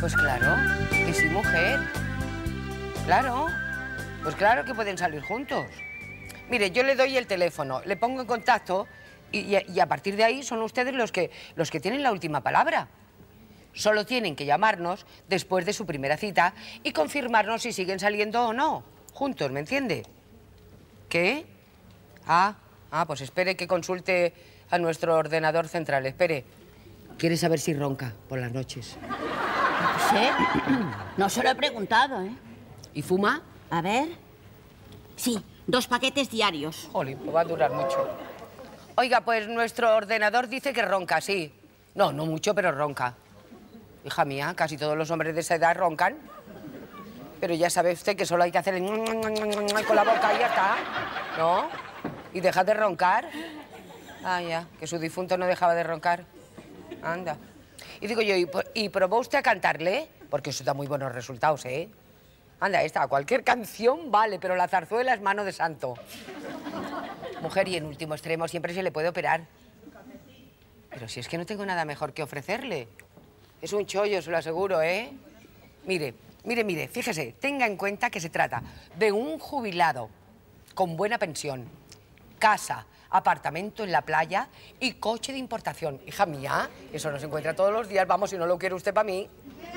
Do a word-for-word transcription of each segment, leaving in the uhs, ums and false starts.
Pues claro, que sí, mujer. Claro, pues claro que pueden salir juntos. Mire, yo le doy el teléfono, le pongo en contacto y, y, y a partir de ahí son ustedes los que, los que tienen la última palabra. Solo tienen que llamarnos después de su primera cita y confirmarnos si siguen saliendo o no. Juntos, ¿me entiende? ¿Qué? Ah, ah, pues espere que consulte a nuestro ordenador central. Espere. ¿Quiere saber si ronca por las noches? No sé. No se lo he preguntado, ¿eh? ¿Y fuma? A ver. Sí, dos paquetes diarios. Jolín, pues va a durar mucho. Oiga, pues nuestro ordenador dice que ronca, sí. No, no mucho, pero ronca. Hija mía, casi todos los hombres de esa edad roncan. Pero ya sabe usted que solo hay que hacer el con la boca y ya está, ¿no? Y deja de roncar. Ah, ya, que su difunto no dejaba de roncar. Anda. Y digo yo, ¿y, y probó usted a cantarle? Porque eso da muy buenos resultados, ¿eh? Anda, esta, cualquier canción vale, pero la zarzuela es mano de santo. Mujer, y en último extremo siempre se le puede operar. Pero si es que no tengo nada mejor que ofrecerle. Es un chollo, se lo aseguro, ¿eh? Mire, mire, mire, fíjese, tenga en cuenta que se trata de un jubilado con buena pensión, casa, apartamento en la playa y coche de importación. Hija mía, eso no se encuentra todos los días. Vamos, si no lo quiere usted para mí.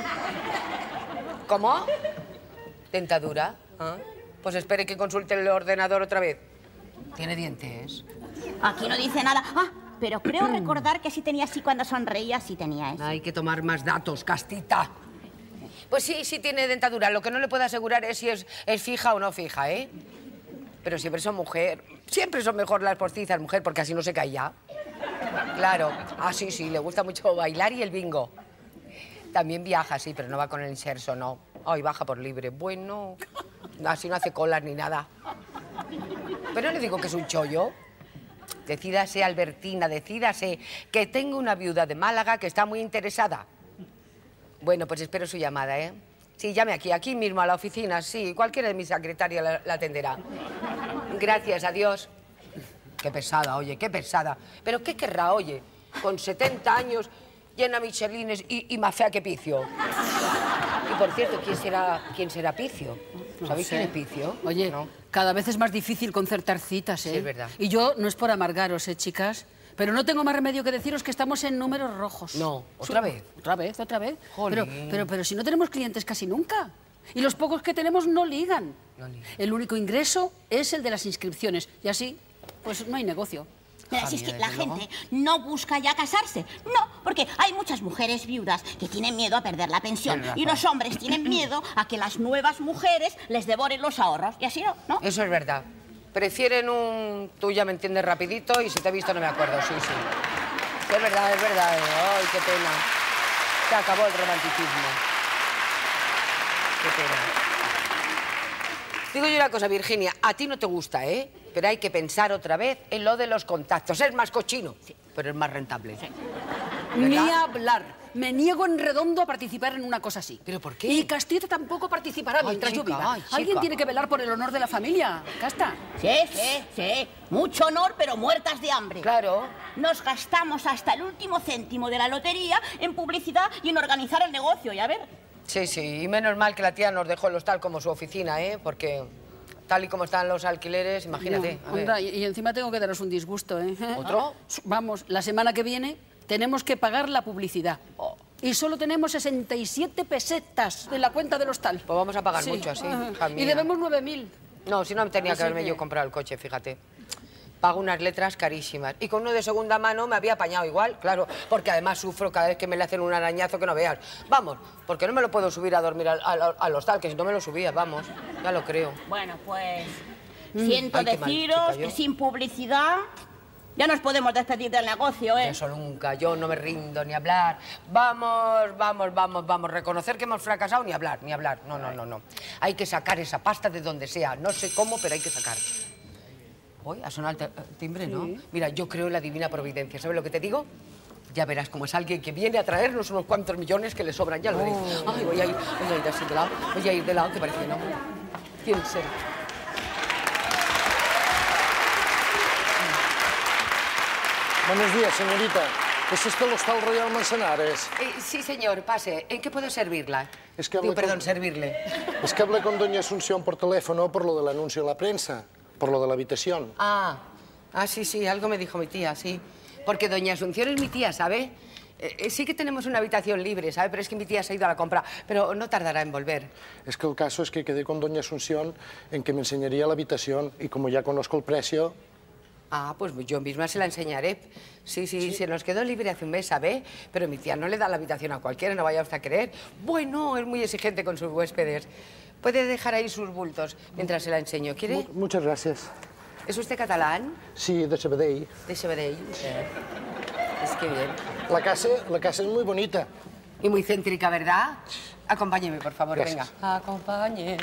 ¿Cómo? ¿Dentadura? ¿Ah? Pues espere que consulte el ordenador otra vez. ¿Tiene dientes? Aquí no dice nada. Ah, pero creo recordar que sí tenía así cuando sonreía, sí tenía eso. Hay que tomar más datos, Castita. Pues sí, sí tiene dentadura. Lo que no le puedo asegurar es si es, es fija o no fija, ¿eh? Pero siempre son mujer. Siempre son mejor las postizas, mujer, porque así no se cae ya. Claro. Ah, sí, sí, le gusta mucho bailar y el bingo. También viaja, sí, pero no va con el inserso, no. Ay, baja por libre. Bueno, así no hace colas ni nada. Pero le digo que es un chollo. Decídase, Albertina, decídase, que tengo una viuda de Málaga que está muy interesada. Bueno, pues espero su llamada, ¿eh? Sí, llame aquí, aquí mismo a la oficina, sí. Cualquiera de mis secretarias la, la atenderá. Gracias, adiós. Qué pesada, oye, qué pesada. ¿Pero qué querrá, oye? Con setenta años, llena michelines y, y más fea que Picio. Y, por cierto, ¿quién será, quién será Picio? No ¿Sabéis sé. quién es Picio? Oye, ¿no? cada vez es más difícil concertar citas, ¿eh? Sí, es verdad. Y yo, no es por amargaros, ¿eh, chicas? Pero no tengo más remedio que deciros que estamos en números rojos. No, ¿otra vez? Otra vez, otra vez. Jolín. Pero, pero, pero si no tenemos clientes casi nunca. Y los pocos que tenemos no ligan. No ligan. El único ingreso es el de las inscripciones. Y así, pues no hay negocio. Mira, si es que Javier, la desde luego. gente no busca ya casarse. No, porque hay muchas mujeres viudas que tienen miedo a perder la pensión. Tienes Y razón. los hombres tienen miedo a que las nuevas mujeres les devoren los ahorros. Y así no, ¿no? Eso es verdad. Prefieren un... Tú ya me entiendes rapidito y si te he visto no me acuerdo, sí, sí. Es verdad, es verdad. Ay, qué pena. Se acabó el romanticismo. Qué pena. Digo yo una cosa, Virginia, a ti no te gusta, ¿eh? Pero hay que pensar otra vez en lo de los contactos. Es más cochino, sí, pero es más rentable. Sí. Ni hablar. Me niego en redondo a participar en una cosa así. ¿Pero por qué? Y Castita tampoco participará Ay, mientras yo chica, viva. ay, Alguien chica. tiene que velar por el honor de la familia. Casta. Sí, sí, sí. Mucho honor, pero muertas de hambre. Claro. Nos gastamos hasta el último céntimo de la lotería en publicidad y en organizar el negocio, y a ver. Sí, sí, y menos mal que la tía nos dejó el hostal como su oficina, ¿eh? Porque tal y como están los alquileres, imagínate. No, a ver. anda, y, y encima tengo que daros un disgusto, ¿eh? ¿Otro? Vamos, la semana que viene tenemos que pagar la publicidad. Oh. Y solo tenemos sesenta y siete pesetas en la cuenta del hostal. Pues vamos a pagar Sí. mucho así, Ajá. hija Y mía. debemos nueve mil. No, si no tenía Así que haberme que- yo comprado el coche, fíjate. Pago unas letras carísimas. Y con uno de segunda mano me había apañado igual, claro, porque además sufro cada vez que me le hacen un arañazo que no veas. Vamos, porque no me lo puedo subir a dormir al, al- al hostal, que si no me lo subía, vamos, ya lo creo. Bueno, pues siento Ay, qué mal, deciros chica, yo. que sin publicidad ya nos podemos despedir del negocio, ¿eh? Eso nunca, yo no me rindo ni hablar. Vamos, vamos, vamos, vamos, reconocer que hemos fracasado, ni hablar, ni hablar. No, no, no, no. Hay que sacar esa pasta de donde sea, no sé cómo, pero hay que sacar. Uy, ha sonado el te- timbre, ¿no? Sí. Mira, yo creo en la divina providencia, ¿sabes lo que te digo? Ya verás cómo es alguien que viene a traernos unos cuantos millones que le sobran, ya lo veréis. Ay, voy a ir, voy a ir así de lado, voy a ir de lado, que parece que no. ¿Quién será? Buenos días, señorita. ¿Es este el Hostal Royal Manzanares? Eh, sí, señor, pase. ¿En qué puedo servirla? Es que hablé Digo, perdón, con- servirle. Es que hablé con doña Asunción por teléfono por lo del anuncio en la prensa, por lo de la habitación. Ah, ah, sí, sí, algo me dijo mi tía, sí. Porque doña Asunción es mi tía, ¿sabe? Eh, eh, sí que tenemos una habitación libre, ¿sabe? Pero es que mi tía se ha ido a la compra, pero no tardará en volver. Es que el caso es que quedé con doña Asunción en que me enseñaría la habitación y como ya conozco el precio... Ah, pues yo misma se la enseñaré. Sí, sí, se nos quedó libre hace un mes, ¿sabe? Pero mi tía no le da la habitación a cualquiera, no vaya usted a creer. Bueno, es muy exigente con sus huéspedes. Puede dejar ahí sus bultos mientras se la enseño. ¿Quiere? Mu- Muchas gracias. ¿Es usted catalán? Sí, de Sabadell. De Sabadell. Eh. Es que bien. La casa, la casa es muy bonita. Y muy céntrica, ¿verdad? Acompáñeme, por favor, Gracias. venga. Acompáñeme.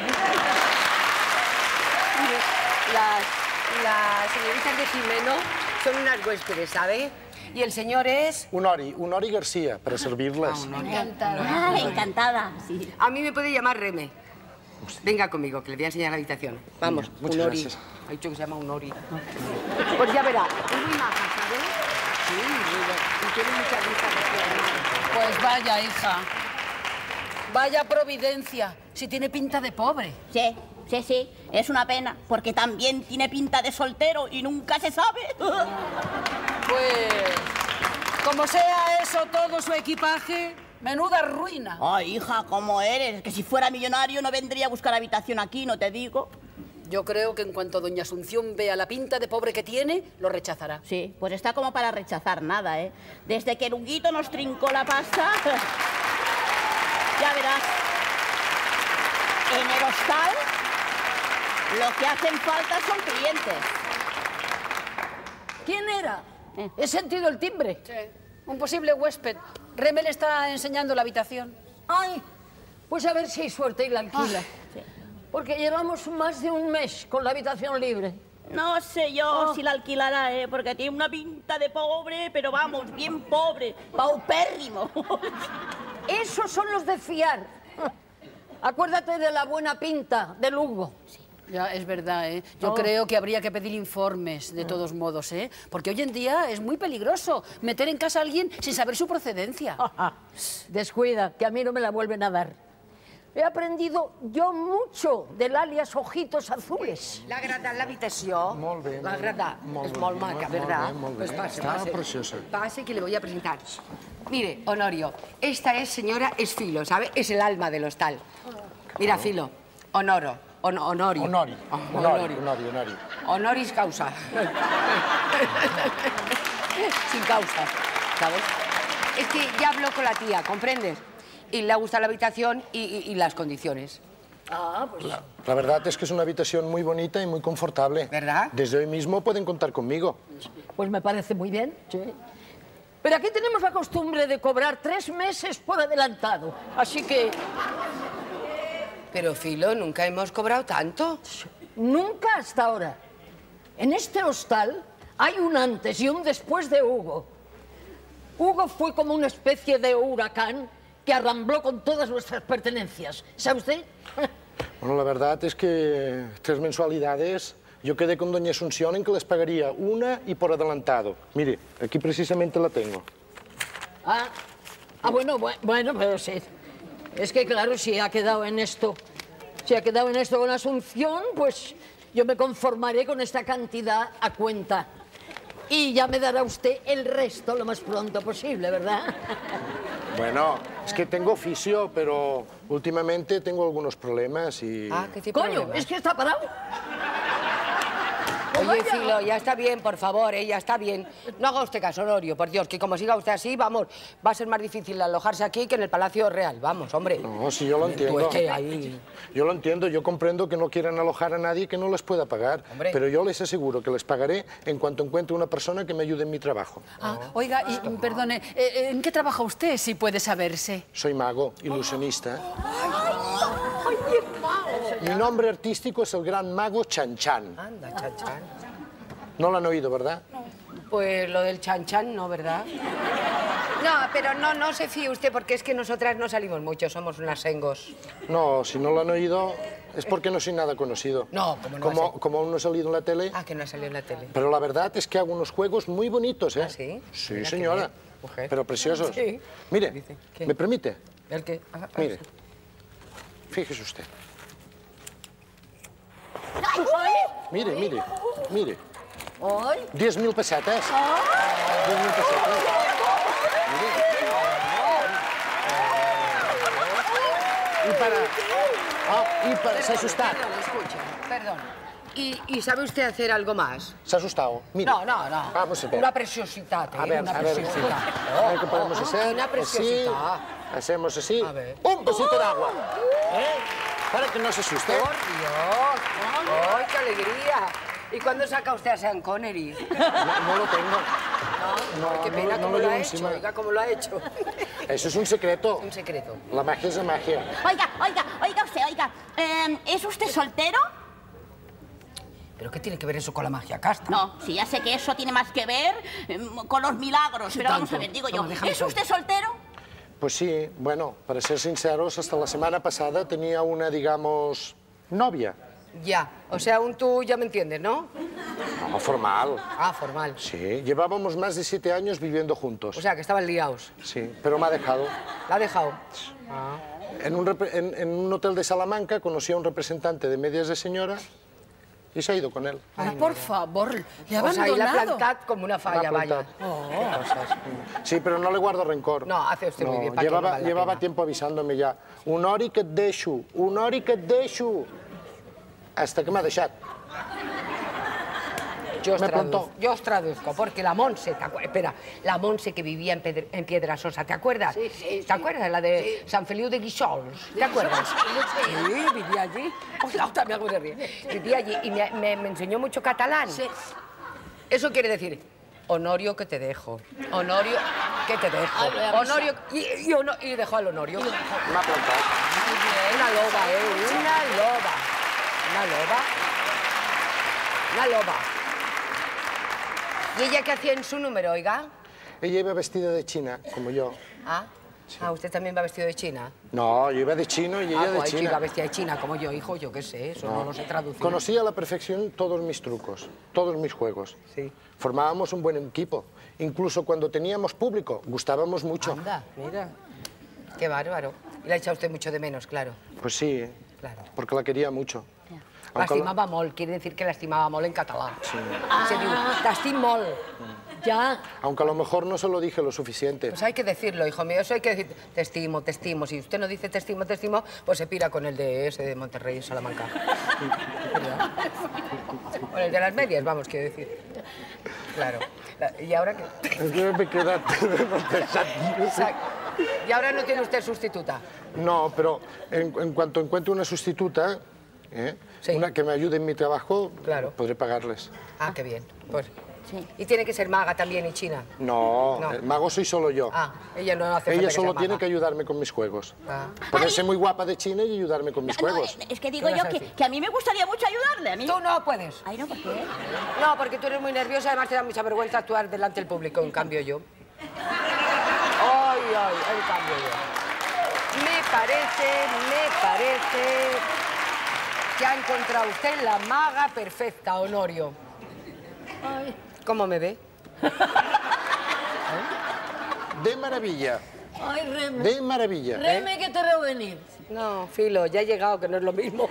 Mire, las, las señoritas de Jimeno son unas huéspedes, ¿sabe? Y el señor es... Honori, Honori García, para servirles. Ah, encantada. Sí. A mí me puede llamar Reme. Venga conmigo, que le voy a enseñar la habitación. Vamos, Muchas Honori. gracias. Ha dicho que se llama Honori. Pues ya verá, es muy maja, ¿sabe? Sí, muy bien. Y tiene muchas vistas de Pues vaya, hija. Vaya providencia. Si tiene pinta de pobre. Sí, sí, sí. Es una pena, porque también tiene pinta de soltero y nunca se sabe. Pues, como sea eso todo su equipaje, menuda ruina. Ay, hija, ¿cómo eres? Que si fuera millonario no vendría a buscar habitación aquí, ¿no te digo? Yo creo que en cuanto doña Asunción vea la pinta de pobre que tiene, lo rechazará. Sí, pues está como para rechazar nada, ¿eh? Desde que el Huguito nos trincó la pasta... Ya verás. En el hostal lo que hacen falta son clientes. ¿Quién era? He sentido el timbre. Sí, un posible huésped. Reme le está enseñando la habitación. Ay, pues a ver si hay suerte y la alquila. sí. Porque llevamos más de un mes con la habitación libre. No sé yo si la alquilará, ¿eh? Porque tiene una pinta de pobre, pero vamos, bien pobre, paupérrimo. Esos son los de fiar. Acuérdate de la buena pinta del Hugo. Ya, es verdad, ¿eh? Yo Oh. creo que habría que pedir informes, de todos modos, ¿eh? Porque hoy en día es muy peligroso meter en casa a alguien sin saber su procedencia. Descuida, que a mí no me la vuelven a dar. He aprendido yo mucho del alias Ojitos Azules. L'ha agradat l'habitació? Molt bé, L'ha molt bé. agradat. Molt És bé, molt molt maca, bé, ¿verdad? molt bé. Pues pase, Está pase. preciosa. Pase que le voy a presentar. Mire, Honorio, esta es señora es Filo, ¿sabe? Es el alma del hostal. Mira, Filo, Honoro, hon Honori. Honori, Oh, Honori, Honori, Honori. Honoris causa. Sin causa, ¿sabes? Es que ya habló con la tía, ¿comprendes? Y le ha gustado la habitación y, y- y las condiciones. Ah, pues... La, la verdad es que es una habitación muy bonita y muy confortable. ¿Verdad? Desde hoy mismo pueden contar conmigo. Pues me parece muy bien, sí. Pero aquí tenemos la costumbre de cobrar tres meses por adelantado. Así que Pero, Filo, nunca hemos cobrado tanto. nunca hasta ahora. En este hostal hay un antes y un después de Hugo. Hugo fue como una especie de huracán que arrambló con todas nuestras pertenencias. ¿Sabe usted? Bueno, la verdad es que tres mensualidades, yo quedé con doña Asunción en que les pagaría una y por adelantado. Mire, aquí precisamente la tengo. Ah, ah bueno, bu- bueno, pero sí. Es que claro, si ha quedado en esto, si ha quedado en esto con Asunción, pues yo me conformaré con esta cantidad a cuenta. Y ya me dará usted el resto lo más pronto posible, ¿verdad? Bueno, es que tengo oficio, pero últimamente tengo algunos problemas y... Ah, ¿qué tipo de Coño, problemas? es que está parado. Oye, Filo, ya está bien, por favor, ¿eh? Ya está bien. No haga usted caso, Honorio, por Dios, que como siga usted así, vamos, va a ser más difícil alojarse aquí que en el Palacio Real. Vamos, hombre. No, sí, yo lo Tú entiendo. es que ahí... Yo lo entiendo, yo comprendo que no quieran alojar a nadie que no les pueda pagar. Hombre. Pero yo les aseguro que les pagaré en cuanto encuentre una persona que me ayude en mi trabajo. Ah, oiga, y, perdone, eh, ¿en qué trabaja usted, si puede saberse? Soy mago, ilusionista. Mi nombre artístico es el gran mago Chan Chan. Anda, Chan Chan. No lo han oído, ¿verdad? Pues lo del Chan Chan, no, ¿verdad? No, pero no, no se fíe usted, porque es que nosotras no salimos mucho, somos unas sengos. No, si no lo han oído es porque no soy nada conocido. No, como no Como, va a ser. como aún no he salido en la tele. Ah, que no ha salido en la tele. Pero la verdad es que hago unos juegos muy bonitos, ¿eh? ¿Ah, sí? Sí, Mira, qué señora. bien, mujer. Pero preciosos. Sí. Mire, Dice, ¿qué? ¿me permite? ¿El qué? Ah, ah, Mire. sí. Fíjese usted. Ay, Mire, mire, mire. Ay, diez mil pesetas. diez mil pesetas. Mire. Y para... Ah, y para... Se ha asustado. Perdón, escuche, perdón. ¿Y, ¿Y sabe usted hacer algo más? Se ha asustado. Mire. No, no, no. Vamos a ver. Una preciositat, ¿eh? A ver, una a ver, preciositat. a ver qué podemos hacer. Una Así, preciosidad. hacemos así. A ver. Un vasito de agua. ¿Eh? Para que no se asuste. ¡Por Dios! ¡Ay, qué alegría! ¿Y cuándo saca usted a Sean Connery? No, no lo tengo. No, No, qué no, pena no cómo lo lo ha llevo hecho, encima. oiga, cómo lo ha hecho. Eso es un secreto. Un secreto. La magia es la magia. Oiga, oiga, oiga usted, oiga. eh, ¿Es usted soltero? ¿Pero qué tiene que ver eso con la magia casta? No, sí, ya sé que eso tiene más que ver eh, con los milagros, Sí, pero vamos tanto. a ver, digo yo, Toma, déjame ¿es solo. usted soltero? Pues sí, bueno, para ser sinceros, hasta la semana pasada tenía una, digamos, novia. Ya, o sea, un tú ya me entiendes, ¿no? No, formal. Ah, formal. Sí, llevábamos más de siete años viviendo juntos. O sea, que estaban liados. Sí, pero me ha dejado. ¿La ha dejado? Ah. En un, repre- en, en un hotel de Salamanca conocí a un representante de medias de señora y se ha ido con él. Ah, por favor, le ha Pues ahí la abandonado. plantad como una Me falla, ha vaya. plantado. Cosas. Sí, pero no le guardo rencor. No, hace usted muy bien, ¿para qué? Llevaba, No vale la llevava pena. tiempo avisándome ya. Un hori que et deixo, un hori que et deixo. Hasta que m'ha deixat. Yo os, Me traduzco, plantó. yo os traduzco, porque la Monse, ¿te acuerdas? Espera, la Monse que vivía en, Pedre- en Piedrasosa, ¿te acuerdas? Sí, sí, ¿Te sí. acuerdas? La de San Feliu de Guixols, ¿te acuerdas? Sí, vivía allí. Hola, también algo se ríe. Vivía allí y me, me- me enseñó mucho catalán. Sí. Eso quiere decir, Honorio que te dejo, Honorio que te dejo, Ah, lo he avisado. Honorio... Y, y, Ono- y dejó al Honorio. M'ha plantat. Una loba, ¿eh? Una loba. Una loba. Una loba. ¿Y ella qué hacía en su número, oiga? Ella iba vestida de china, como yo. Ah, ah, ¿usted también va vestido de china? No, yo iba de chino y ella Ah, de pues china. iba vestida de china, como yo, hijo, yo qué sé, eso no, lo sé traducir. Conocía a la perfección todos mis trucos, todos mis juegos. Sí. Formábamos un buen equipo. Incluso cuando teníamos público, gustábamos mucho. Anda, mira. Qué bárbaro. Y la echa usted mucho de menos, claro. Pues sí, Claro. porque la quería mucho. Aunque la- L'estimava molt, quiere decir que l'estimava molt en català. Sí. Se diu, t'estim molt. ya. Aunque a lo mejor no se lo dije lo suficiente. Pues hay que decirlo, hijo mío, eso hay que decir, te estimo, te estimo. Si usted no dice te estimo, te estimo, pues se pira con el de ese de Monterrey, Salamanca. Con el de las medias, vamos, quiero decir. Claro. La- Y ahora que... Es que me queda Exacto. Y ahora no tiene usted sustituta. No, pero en, en cuanto encuentre una sustituta, ¿eh? Sí. una que me ayude en mi trabajo, Claro. podré pagarles. Ah, qué bien. Pues... Sí. Y tiene que ser maga también y china. No, No. el mago soy solo yo. Ah, ella no hace falta Ella que solo sea tiene maga. que ayudarme con mis juegos. Ah. Ponerse muy guapa de China y ayudarme con mis No, juegos. eh, es que digo ¿Qué yo vas a que, decir? que a mí me gustaría mucho ayudarle. A mí... Tú no puedes. Ay, no, ¿por qué? No, porque tú eres muy nerviosa, además te da mucha vergüenza actuar delante del público, en cambio yo. Ay, ay, en cambio yo. Me parece, me parece que ha encontrado usted la maga perfecta, Honorio. Ay, ¿Cómo me ve? De maravilla, ay, Reme. de maravilla. Reme, que te veo venir. No, Filo, ya he llegado, que no es lo mismo.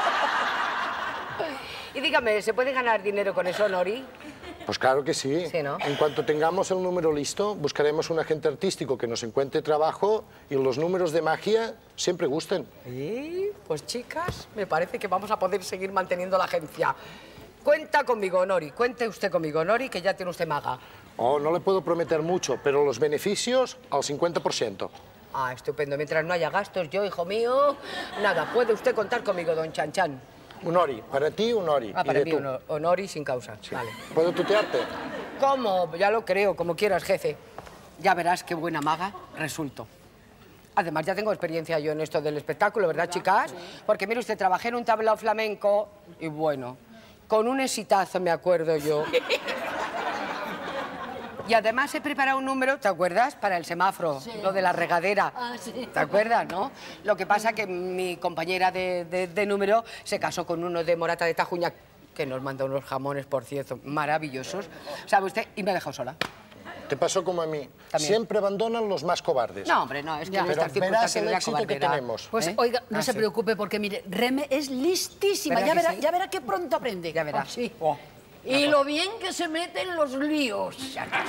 Y dígame, ¿se puede ganar dinero con eso, Nori? Pues claro que sí. Sí, ¿no? En cuanto tengamos el número listo, buscaremos un agente artístico que nos encuentre trabajo y los números de magia siempre gusten. Y pues chicas, me parece que vamos a poder seguir manteniendo la agencia. Cuenta conmigo, Nori, cuente usted conmigo, Nori, que ya tiene usted maga. Oh, no le puedo prometer mucho, pero los beneficios al cincuenta por ciento. Ah, estupendo. Mientras no haya gastos, yo, hijo mío, nada, puede usted contar conmigo, don Chan Chan. Un ori, para ti un ori. Ah, y para de mí, tú. honor, honor y sin causa. Vale. ¿Puedo tutearte? ¿Cómo? Ya lo creo, como quieras, jefe. Ya verás qué buena maga resulto. Además, ya tengo experiencia yo en esto del espectáculo, ¿verdad, chicas? Porque, mire usted, trabajé en un tablao flamenco y, bueno, con un exitazo, me acuerdo yo. Y además he preparado un número, ¿te acuerdas? Para el semáforo, Sí. lo de la regadera. Ah, sí. ¿Te acuerdas, no? Lo que pasa que mi compañera de, de- de número se casó con uno de Morata de Tajuña, que nos mandó unos jamones, por cierto, maravillosos. ¿Sabe usted? Y me ha dejado sola. Te pasó como a mí. También. Siempre abandonan los más cobardes. No, hombre, no, es que Ya. en Pero estas verás circunstancias el la éxito que cobardera. tenemos. Pues ¿Eh? oiga, no Ah, se sí. preocupe porque mire, Reme es listísima. ¿Verdad Ya que verá, sí? ya verá que pronto aprende. Ya verá. Ah, sí. Oh. Y lo bien que se mete en los líos.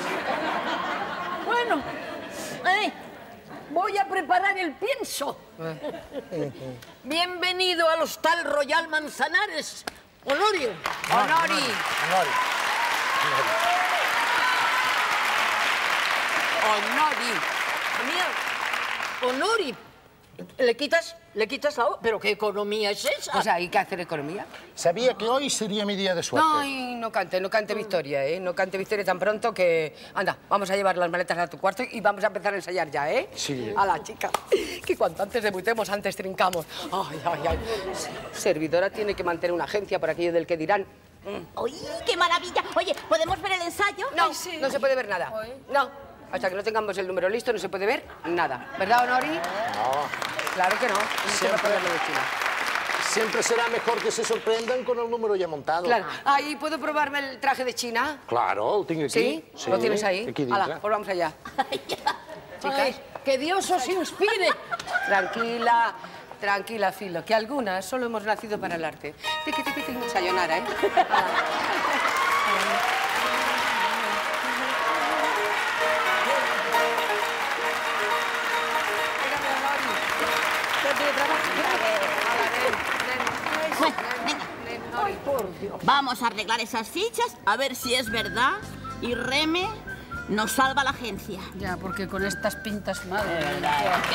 Bueno, eh, voy a preparar el pienso. Bienvenido al Hostal Royal Manzanares, Honorio. ¡Honori! Honori. ¡Honori! Mira, Honori. ¿Le quitas? ¿Le quitas la O? ¿Pero qué economía es esa? Pues hay que hacer economía. Sabía que hoy sería mi día de suerte. No, y no cante, no cante victoria, ¿eh? No cante victoria tan pronto que... Anda, vamos a llevar las maletas a tu cuarto y vamos a empezar a ensayar ya, ¿eh? Sí. A la chica. Que cuanto antes debutemos, antes trincamos. Ay, ay, ay. Servidora tiene que mantener una agencia por aquello del que dirán. ¡Uy, qué maravilla! Oye, ¿podemos ver el ensayo? No, no se puede ver nada. No. Hasta que no tengamos el número listo no se puede ver nada. ¿Verdad, Honori? No. Claro que no. No se Siempre. puede verlo de China. Siempre será mejor que se sorprendan con el número ya montado. Claro. Ahí, ¿puedo probarme el traje de China? Claro, lo tengo aquí. ¿Sí? ¿Lo tienes ahí? Aquí Hala, dentro. pues vamos allá. Ay, que Dios os inspire. Tranquila, tranquila, Filo, que algunas solo hemos nacido para el arte. Tiqui, tiqui, tiqui, sayonara, ¿eh? Vamos a arreglar esas fichas, a ver si es verdad. Y Reme nos salva la agencia. Ya, porque con estas pintas, madre mía.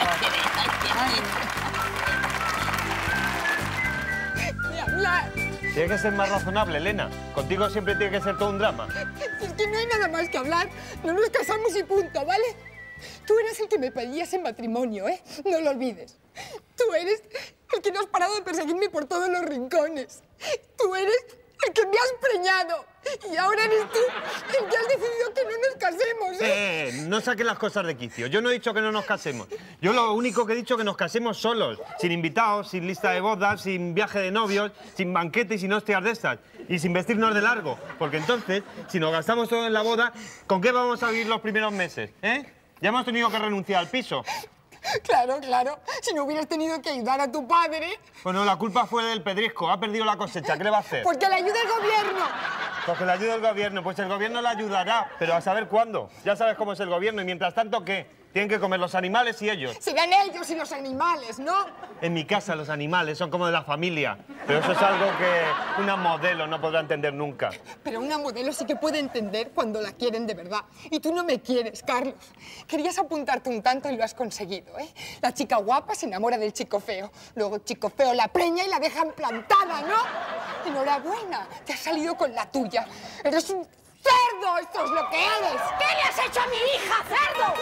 Tiene que ser más razonable, Elena. Contigo siempre tiene que ser todo un drama. Es que no hay nada más que hablar. No nos casamos y punto, ¿vale? Tú eres el que me pedías en matrimonio, ¿eh? No lo olvides. Tú eres el que no has parado de perseguirme por todos los rincones. Tú eres el que me has preñado. Y ahora eres tú el que has decidido que no nos casemos, ¿eh? Eh, no saques las cosas de quicio. Yo no he dicho que no nos casemos. Yo lo único que he dicho es que nos casemos solos, sin invitados, sin lista de bodas, sin viaje de novios, sin banquete y sin hostias de estas. Y sin vestirnos de largo. Porque entonces, si nos gastamos todo en la boda, ¿con qué vamos a vivir los primeros meses? ¿Eh? Ya hemos tenido que renunciar al piso. Claro, claro. Si no hubieras tenido que ayudar a tu padre, Bueno, la culpa fue del pedrisco. Ha perdido la cosecha. ¿Qué le va a hacer? porque le ayuda el gobierno. Pues que le ayude el gobierno. Pues el gobierno le ayudará, pero a saber cuándo. Ya sabes cómo es el gobierno y mientras tanto, ¿qué? Tienen que comer los animales y ellos. Serán ellos y los animales, ¿no? En mi casa los animales son como de la familia. Pero eso es algo que una modelo no podrá entender nunca. Pero una modelo sí que puede entender cuando la quieren de verdad. Y tú no me quieres, Carlos. Querías apuntarte un tanto y lo has conseguido, ¿eh? La chica guapa se enamora del chico feo. Luego el chico feo la preña y la dejan plantada, ¿no? Enhorabuena, te has salido con la tuya. Eres un cerdo, esto es lo que eres. ¿Qué le has hecho a mi hija, cerdo?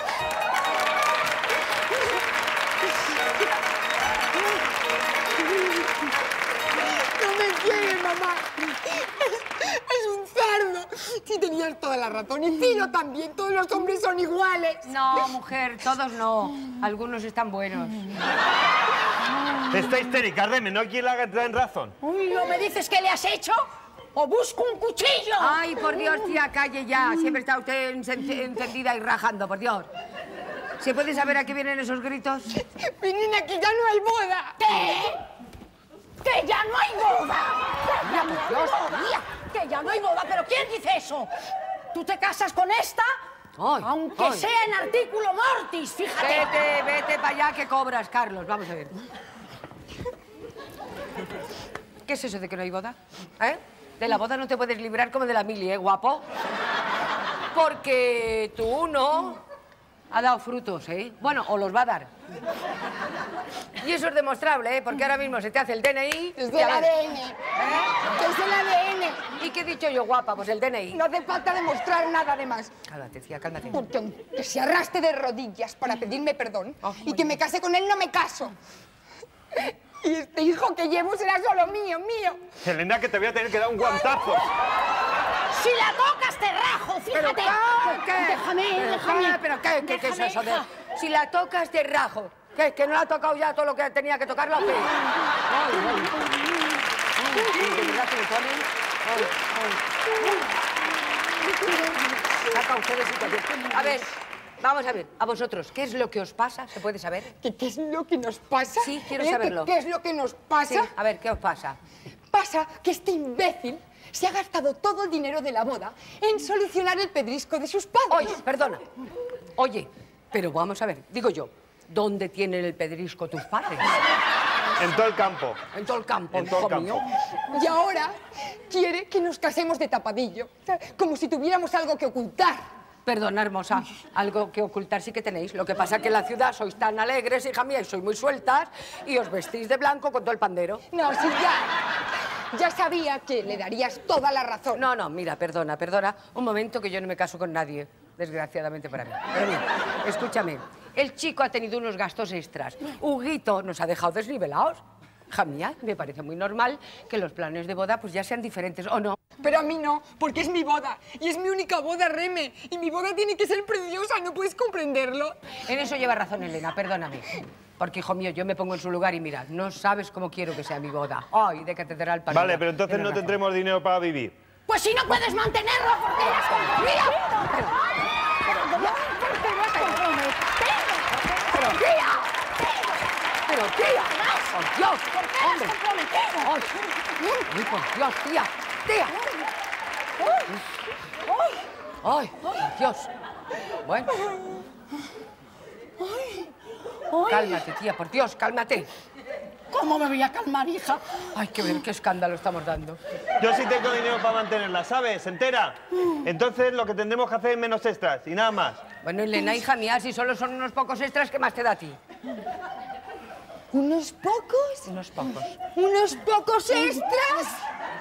No me quiere, mamá. Es, es un cerdo. Sí, tenías toda la razón. Y Filo también. Todos los hombres son iguales. No, mujer, todos no. Algunos están buenos. Está histérica, Reme. No hay quien la haga entrar en razón. Uy, ¿no me dices qué le has hecho? ¡O busco un cuchillo! Ay, por Dios, tía, calle ya. Siempre está usted encen- encendida y rajando, por Dios. ¿Se puede saber a qué vienen esos gritos? Menina, que ya no hay boda. ¿Qué? ¡Que ya no hay boda! ¡Que ya no hay Dios. boda! ¡Que ya no hay boda! ¿Pero quién dice eso? ¿Tú te casas con esta? Ay, Aunque ay. sea en artículo mortis, fíjate. Vete, vete para allá que cobras, Carlos. Vamos a ver. ¿Qué es eso de que no hay boda? ¿Eh? De la boda no te puedes librar como de la mili, ¿eh, guapo? Porque tu uno ha dado frutos, ¿eh? Bueno, o los va a dar. Y eso es demostrable, ¿eh? Porque ahora mismo se te hace el D N I... Es y del a A ver- D N. ¿Eh? Es del A D N. ¿Y qué he dicho yo, guapa? Pues el D N I. No hace falta demostrar nada de más. Cálmate, tía, cálmate. Porque aunque se arrastre de rodillas para pedirme perdón y que me case con él, no me caso. Y este hijo que llevo será solo mío, mío. Elena, que te voy a tener que dar un guantazo. Si la tocas, te rajo. rajo, fíjate. ¿Pero qué? ¿Qué? Déjame, ¿Pero déjame. qué? ¿Pero qué? ¿Qué, qué es Déjame, eso de...? hija. Si la tocas, te rajo. ¿Qué? ¿Que no la ha tocado ya todo lo que tenía que tocarla o qué? Ay, ay. Ay, de verdad que me ponen... Ay, ay. Saca usted de situación. A ver, vamos a ver, a vosotros, ¿qué es lo que os pasa? ¿Se puede saber? ¿Qué, qué es lo que nos pasa? Sí, quiero ¿Eh? ¿Qué- saberlo. ¿Qué es lo que nos pasa? Sí, a ver, ¿qué os pasa? Pasa que este imbécil se ha gastado todo el dinero de la boda en solucionar el pedrisco de sus padres. Oye, perdona. Oye, pero vamos a ver, digo yo, ¿dónde tienen el pedrisco tus padres? En todo el campo. En todo el campo, En todo el hijo campo. mío. Y ahora quiere que nos casemos de tapadillo, como si tuviéramos algo que ocultar. Perdona, hermosa, algo que ocultar sí que tenéis. Lo que pasa es que en la ciudad sois tan alegres, hija mía, y sois muy sueltas, y os vestís de blanco con todo el pandero. No, sí, ya. Ya sabía que le darías toda la razón. No, no, mira, perdona, perdona. Un momento que yo no me caso con nadie, desgraciadamente para mí. Pero mira, escúchame. El chico ha tenido unos gastos extras. Huguito nos ha dejado desnivelados. Hija mía, me parece muy normal que los planes de boda pues ya sean diferentes, ¿o no? Pero a mí no, porque es mi boda. Y es mi única boda, Reme. Y mi boda tiene que ser preciosa, ¿no puedes comprenderlo? En eso lleva razón Elena, perdóname. Porque, hijo mío, yo me pongo en su lugar y mira, no sabes cómo quiero que sea mi boda. Ay, de catedral para Vale, pero entonces no tendremos dinero para vivir. Pues si no puedes mantenerlo, porque eres comprometida. ¡Pero tía! ¡Pero tía! ¡Por Dios! ¡Hombre! ¡Ay! ¡Ay, por Dios, tía! ¡Tía! ¡Ay, por Dios! Bueno. Cálmate, tía, por Dios, cálmate. ¿Cómo me voy a calmar, hija? Ay, qué ver, qué escándalo estamos dando. Yo sí tengo dinero para mantenerla, ¿sabes? ¿Entera? Entonces lo que tendremos que hacer es menos extras y nada más. Bueno, Elena, hija mía, si solo son unos pocos extras, ¿qué más te da a ti? ¿Unos pocos? Unos pocos. ¿Unos pocos extras?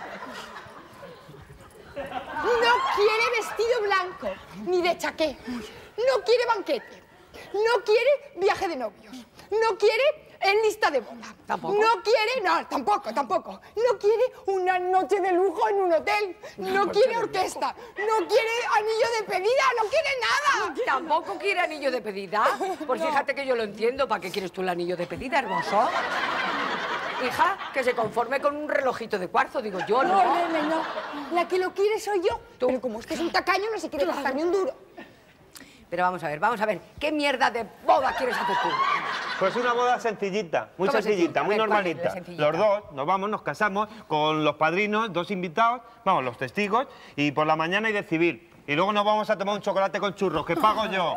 No quiere vestido blanco, ni de chaqué. No quiere banquete. No quiere viaje de novios. No quiere en lista de boda. ¿Tampoco? No quiere, no, tampoco, tampoco. No quiere una noche de lujo en un hotel. No quiere orquesta. No quiere anillo de pedida. No quiere nada. ¿Tampoco quiere anillo de pedida? Pues fíjate que yo lo entiendo. ¿Para qué quieres tú el anillo de pedida, hermoso? Hija, que se conforme con un relojito de cuarzo, digo yo, ¿no? No, Reme, no. La que lo quiere soy yo. Tú. Pero como este es un tacaño, no se quiere gastar ni un duro. Pero vamos a ver, vamos a ver. ¿Qué mierda de boda quieres hacer tú? Pues una boda sencillita, muy ¿Cómo sencillita, sencilla? muy A ver, ¿cuál es la normalita. sencillita? Los dos nos vamos, nos casamos con los padrinos, dos invitados, vamos, los testigos, y por la mañana hay de civil. Y luego nos vamos a tomar un chocolate con churros, que pago yo.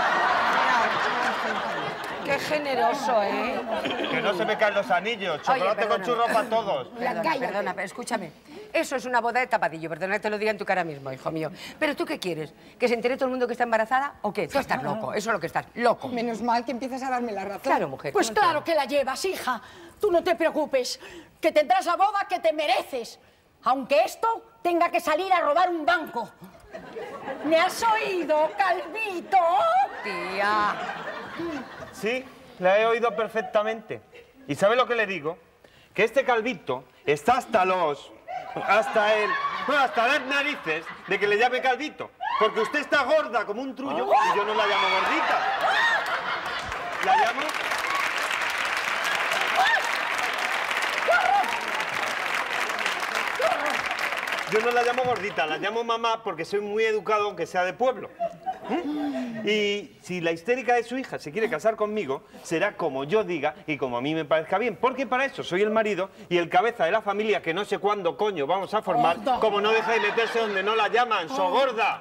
Qué generoso, ¿eh? Que no se me caen los anillos, chocolate con perdona. churros para todos. Perdona, cállate. perdona, pero escúchame. Eso es una boda de tapadillo, perdona que te lo diga en tu cara mismo, hijo mío. ¿Pero tú qué quieres? ¿Que se entere todo el mundo que está embarazada o qué? Tú estás loco, eso es lo que estás, loco. Menos mal que empiezas a darme la razón. Claro, mujer. Pues ¿cómo te claro que la llevas, hija. Tú no te preocupes, que tendrás la boda que te mereces. Aunque esto tenga que salir a robar un banco. ¿Me has oído, Calvito? Tía. Sí, la he oído perfectamente. ¿Y sabe lo que le digo? Que este Calvito está hasta los... hasta el... bueno, hasta las narices de que le llame Calvito. Porque usted está gorda como un trullo y yo no la llamo gordita. La llamo... Yo no la llamo gordita, la llamo mamá porque soy muy educado aunque sea de pueblo. ¿Mm? Y si la histérica de su hija se quiere casar conmigo, será como yo diga y como a mí me parezca bien. Porque para eso soy el marido y el cabeza de la familia que no sé cuándo coño vamos a formar, como no deja de meterse donde no la llaman, so gorda.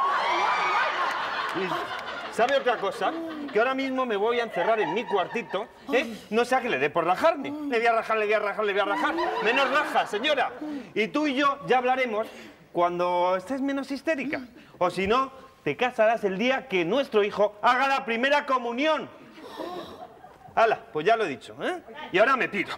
Y ¿sabe otra cosa? Que ahora mismo me voy a encerrar en mi cuartito, ¿eh? No sea que le dé por rajarme. Le voy a rajar, le voy a rajar, le voy a rajar. Menos raja, señora. Y tú y yo ya hablaremos cuando estés menos histérica. O si no, te casarás el día que nuestro hijo haga la primera comunión. Hala, pues ya lo he dicho, ¿eh? Y ahora me pido.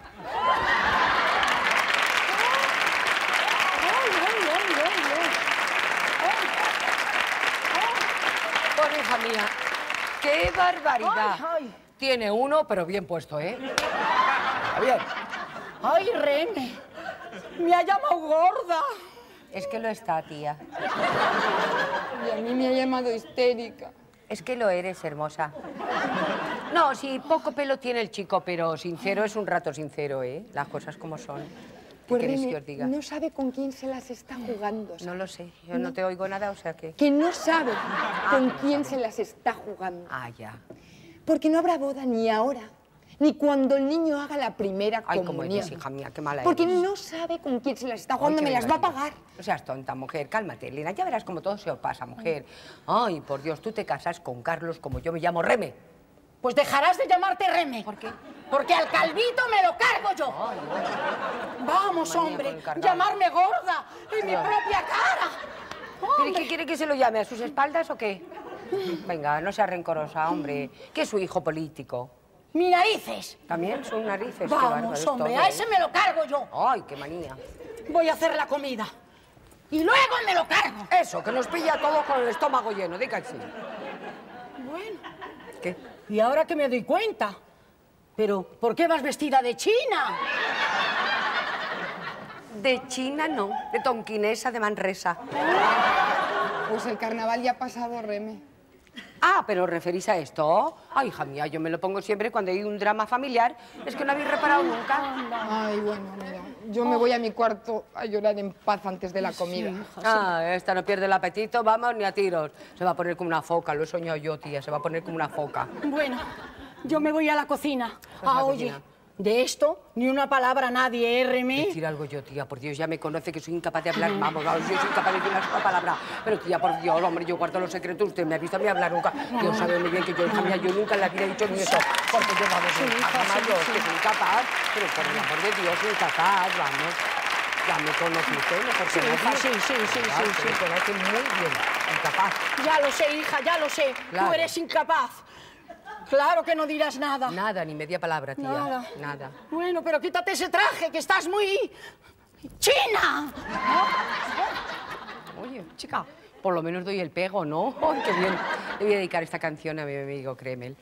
Pues hija mía, qué barbaridad. Ay, ay. Tiene uno, pero bien puesto, ¿eh? Está bien. Ay, Reme, me ha llamado gorda. Es que lo está, tía. Y a mí me ha llamado histérica. Es que lo eres, hermosa. No, sí, poco pelo tiene el chico, pero sincero es un rato sincero, ¿eh? Las cosas como son. ¿Qué Pues queréis Reme, que os diga? no sabe con quién se las está jugando. No ¿sabes? lo sé, yo no te oigo nada, o sea que... Que no sabe con quién se las está jugando. Ah, ya. Porque no habrá boda ni ahora, ni cuando el niño haga la primera Ay, comunión. cómo eres, hija mía, qué mala Porque eres. no sabe con quién se las está Ay, jugando, qué me las va a vengativa. pagar. No seas tonta, mujer, cálmate, Elena. Ya verás cómo todo se os pasa, mujer. Ay, por Dios, tú te casas con Carlos como yo me llamo Reme. Pues dejarás de llamarte Reme. ¿Por qué? Porque al calvito me lo cargo yo. Ay, bueno. Vamos, Manía hombre, con el cargado. llamarme gorda en mi Claro. propia cara. ¿Pero qué quiere que se lo llame? ¿A sus espaldas o qué? Venga, no sea rencorosa, hombre. Que es su hijo político. Mis narices. También son narices. qué bárbaro Vamos, es hombre, todo, a ¿eh? ese me lo cargo yo. Ay, qué manía. Voy a hacer la comida. Y luego me lo cargo. Eso, que nos pilla todo con el estómago lleno, diga que sí. Bueno, ¿Qué? y ahora que me doy cuenta. Pero, ¿por qué vas vestida de china? De China no, de tonquinesa de Manresa. Pues el carnaval ya ha pasado, Reme. Ah, pero ¿os referís a esto? Ay, hija mía, yo me lo pongo siempre cuando hay un drama familiar. Es que no habéis reparado nunca. Ay, bueno, mira, yo me voy a mi cuarto a llorar en paz antes de la comida. Ah, esta no pierde el apetito, vamos, ni a tiros. Se va a poner como una foca, lo he soñado yo, tía, se va a poner como una foca. Bueno, yo me voy a la cocina. Pues a la Ah, oye, cocina. de esto ni una palabra a nadie, ¿eh, Reme? Decir algo yo, tía, por Dios, ya me conoce que soy incapaz de hablar, vamos, vamos, yo soy incapaz de decir una sola palabra. Pero tía, por Dios, hombre, yo guardo los secretos, usted me ha visto a mí hablar nunca. Dios sabe muy bien que yo, hija mía, yo nunca en la vida he dicho ni eso. Porque yo, vamos, Sí, hija, jamás sí, yo, sí. que soy incapaz, pero por el amor de Dios, soy incapaz, vamos. Ya me conociste, mejor que Sí, hija, nadie. sí, sí, sí, Ah, sí, usted sí. me conoce muy bien, incapaz. Ya lo sé, hija, ya lo sé. Claro. Tú eres incapaz. Claro que no dirás nada. Nada, ni media palabra, tía. Nada. Nada. Bueno, pero quítate ese traje, que estás muy... ¡China! Oye, chica, por lo menos doy el pego, ¿no? ¡Ay, qué bien! Le voy a dedicar esta canción a mi amigo Kremel.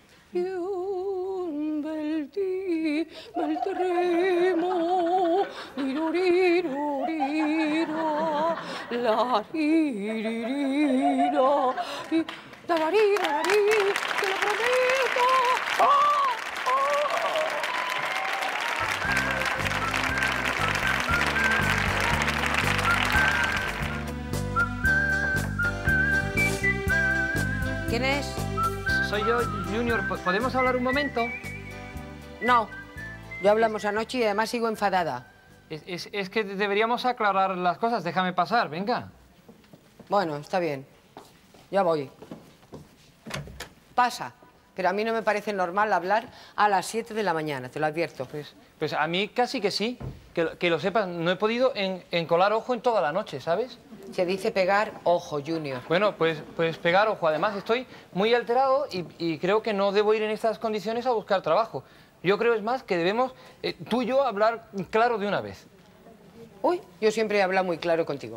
¡Te lo prometo! ¡Oh! ¿Quién es? Soy yo, Junior. ¿Po- ¿Podemos hablar un momento? No. Ya hablamos anoche y además sigo enfadada. Es, es- es que deberíamos aclarar las cosas. Déjame pasar, venga. Bueno, está bien. Ya voy. Pasa. Pero a mí no me parece normal hablar a las siete de la mañana, te lo advierto. Pues, pues a mí casi que sí. Que, lo- que lo sepas, no he podido en- encolar ojo en toda la noche, ¿sabes? Se dice pegar ojo, Junior. Bueno, pues, pues pegar ojo. Además, estoy muy alterado y, y creo que no debo ir en estas condiciones a buscar trabajo. Yo creo, es más, que debemos, eh, tú y yo, hablar claro de una vez. Uy, yo siempre he hablado muy claro contigo.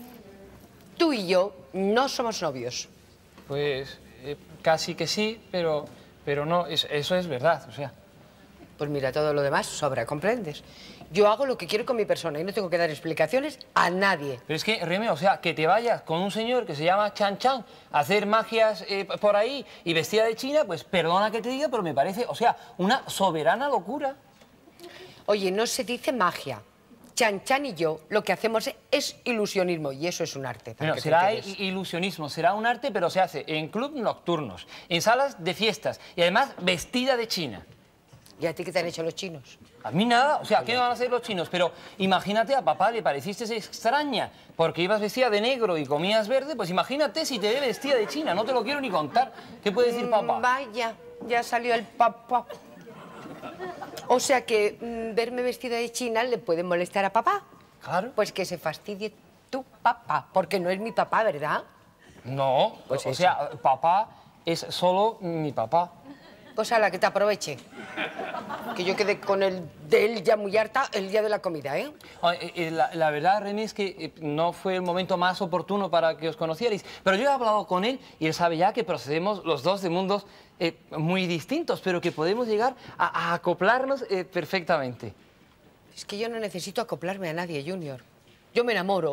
Tú y yo no somos novios. Pues eh, casi que sí, pero, pero no, es- eso es verdad, o sea. Pues mira, todo lo demás sobra, ¿comprendes? Yo hago lo que quiero con mi persona y no tengo que dar explicaciones a nadie. Pero es que, Reme, o sea, que te vayas con un señor que se llama Chan Chan a hacer magias eh, por ahí y vestida de china, pues perdona que te diga, pero me parece, o sea, una soberana locura. Oye, no se dice magia. Chan Chan y yo lo que hacemos es ilusionismo y eso es un arte. para Bueno, que te será enteres. i- ilusionismo, será un arte, pero se hace en clubs nocturnos, en salas de fiestas y además vestida de china. ¿Y a ti qué te han hecho los chinos? A mí nada, o sea, ¿qué van a hacer los chinos? Pero imagínate, a papá le pareciste extraña porque ibas vestida de negro y comías verde, pues imagínate si te ve vestida de china, no te lo quiero ni contar. ¿Qué puede decir papá? Mm, Vaya, ya salió el papá. O sea que mm, verme vestida de china le puede molestar a papá. Claro. Pues que se fastidie tu papá, porque no es mi papá, ¿verdad? No, Pues o eso. sea, papá es solo mi papá. Pues a la que te aproveche. Que yo quedé con el de él ya muy harta el día de la comida, ¿eh? Ah, eh, eh, La, la verdad, Remy, es que eh, no fue el momento más oportuno para que os conocierais, pero yo he hablado con él y él sabe ya que procedemos los dos de mundos eh, muy distintos, pero que podemos llegar a, a acoplarnos eh, perfectamente. Es que yo no necesito acoplarme a nadie, Junior. Yo me enamoro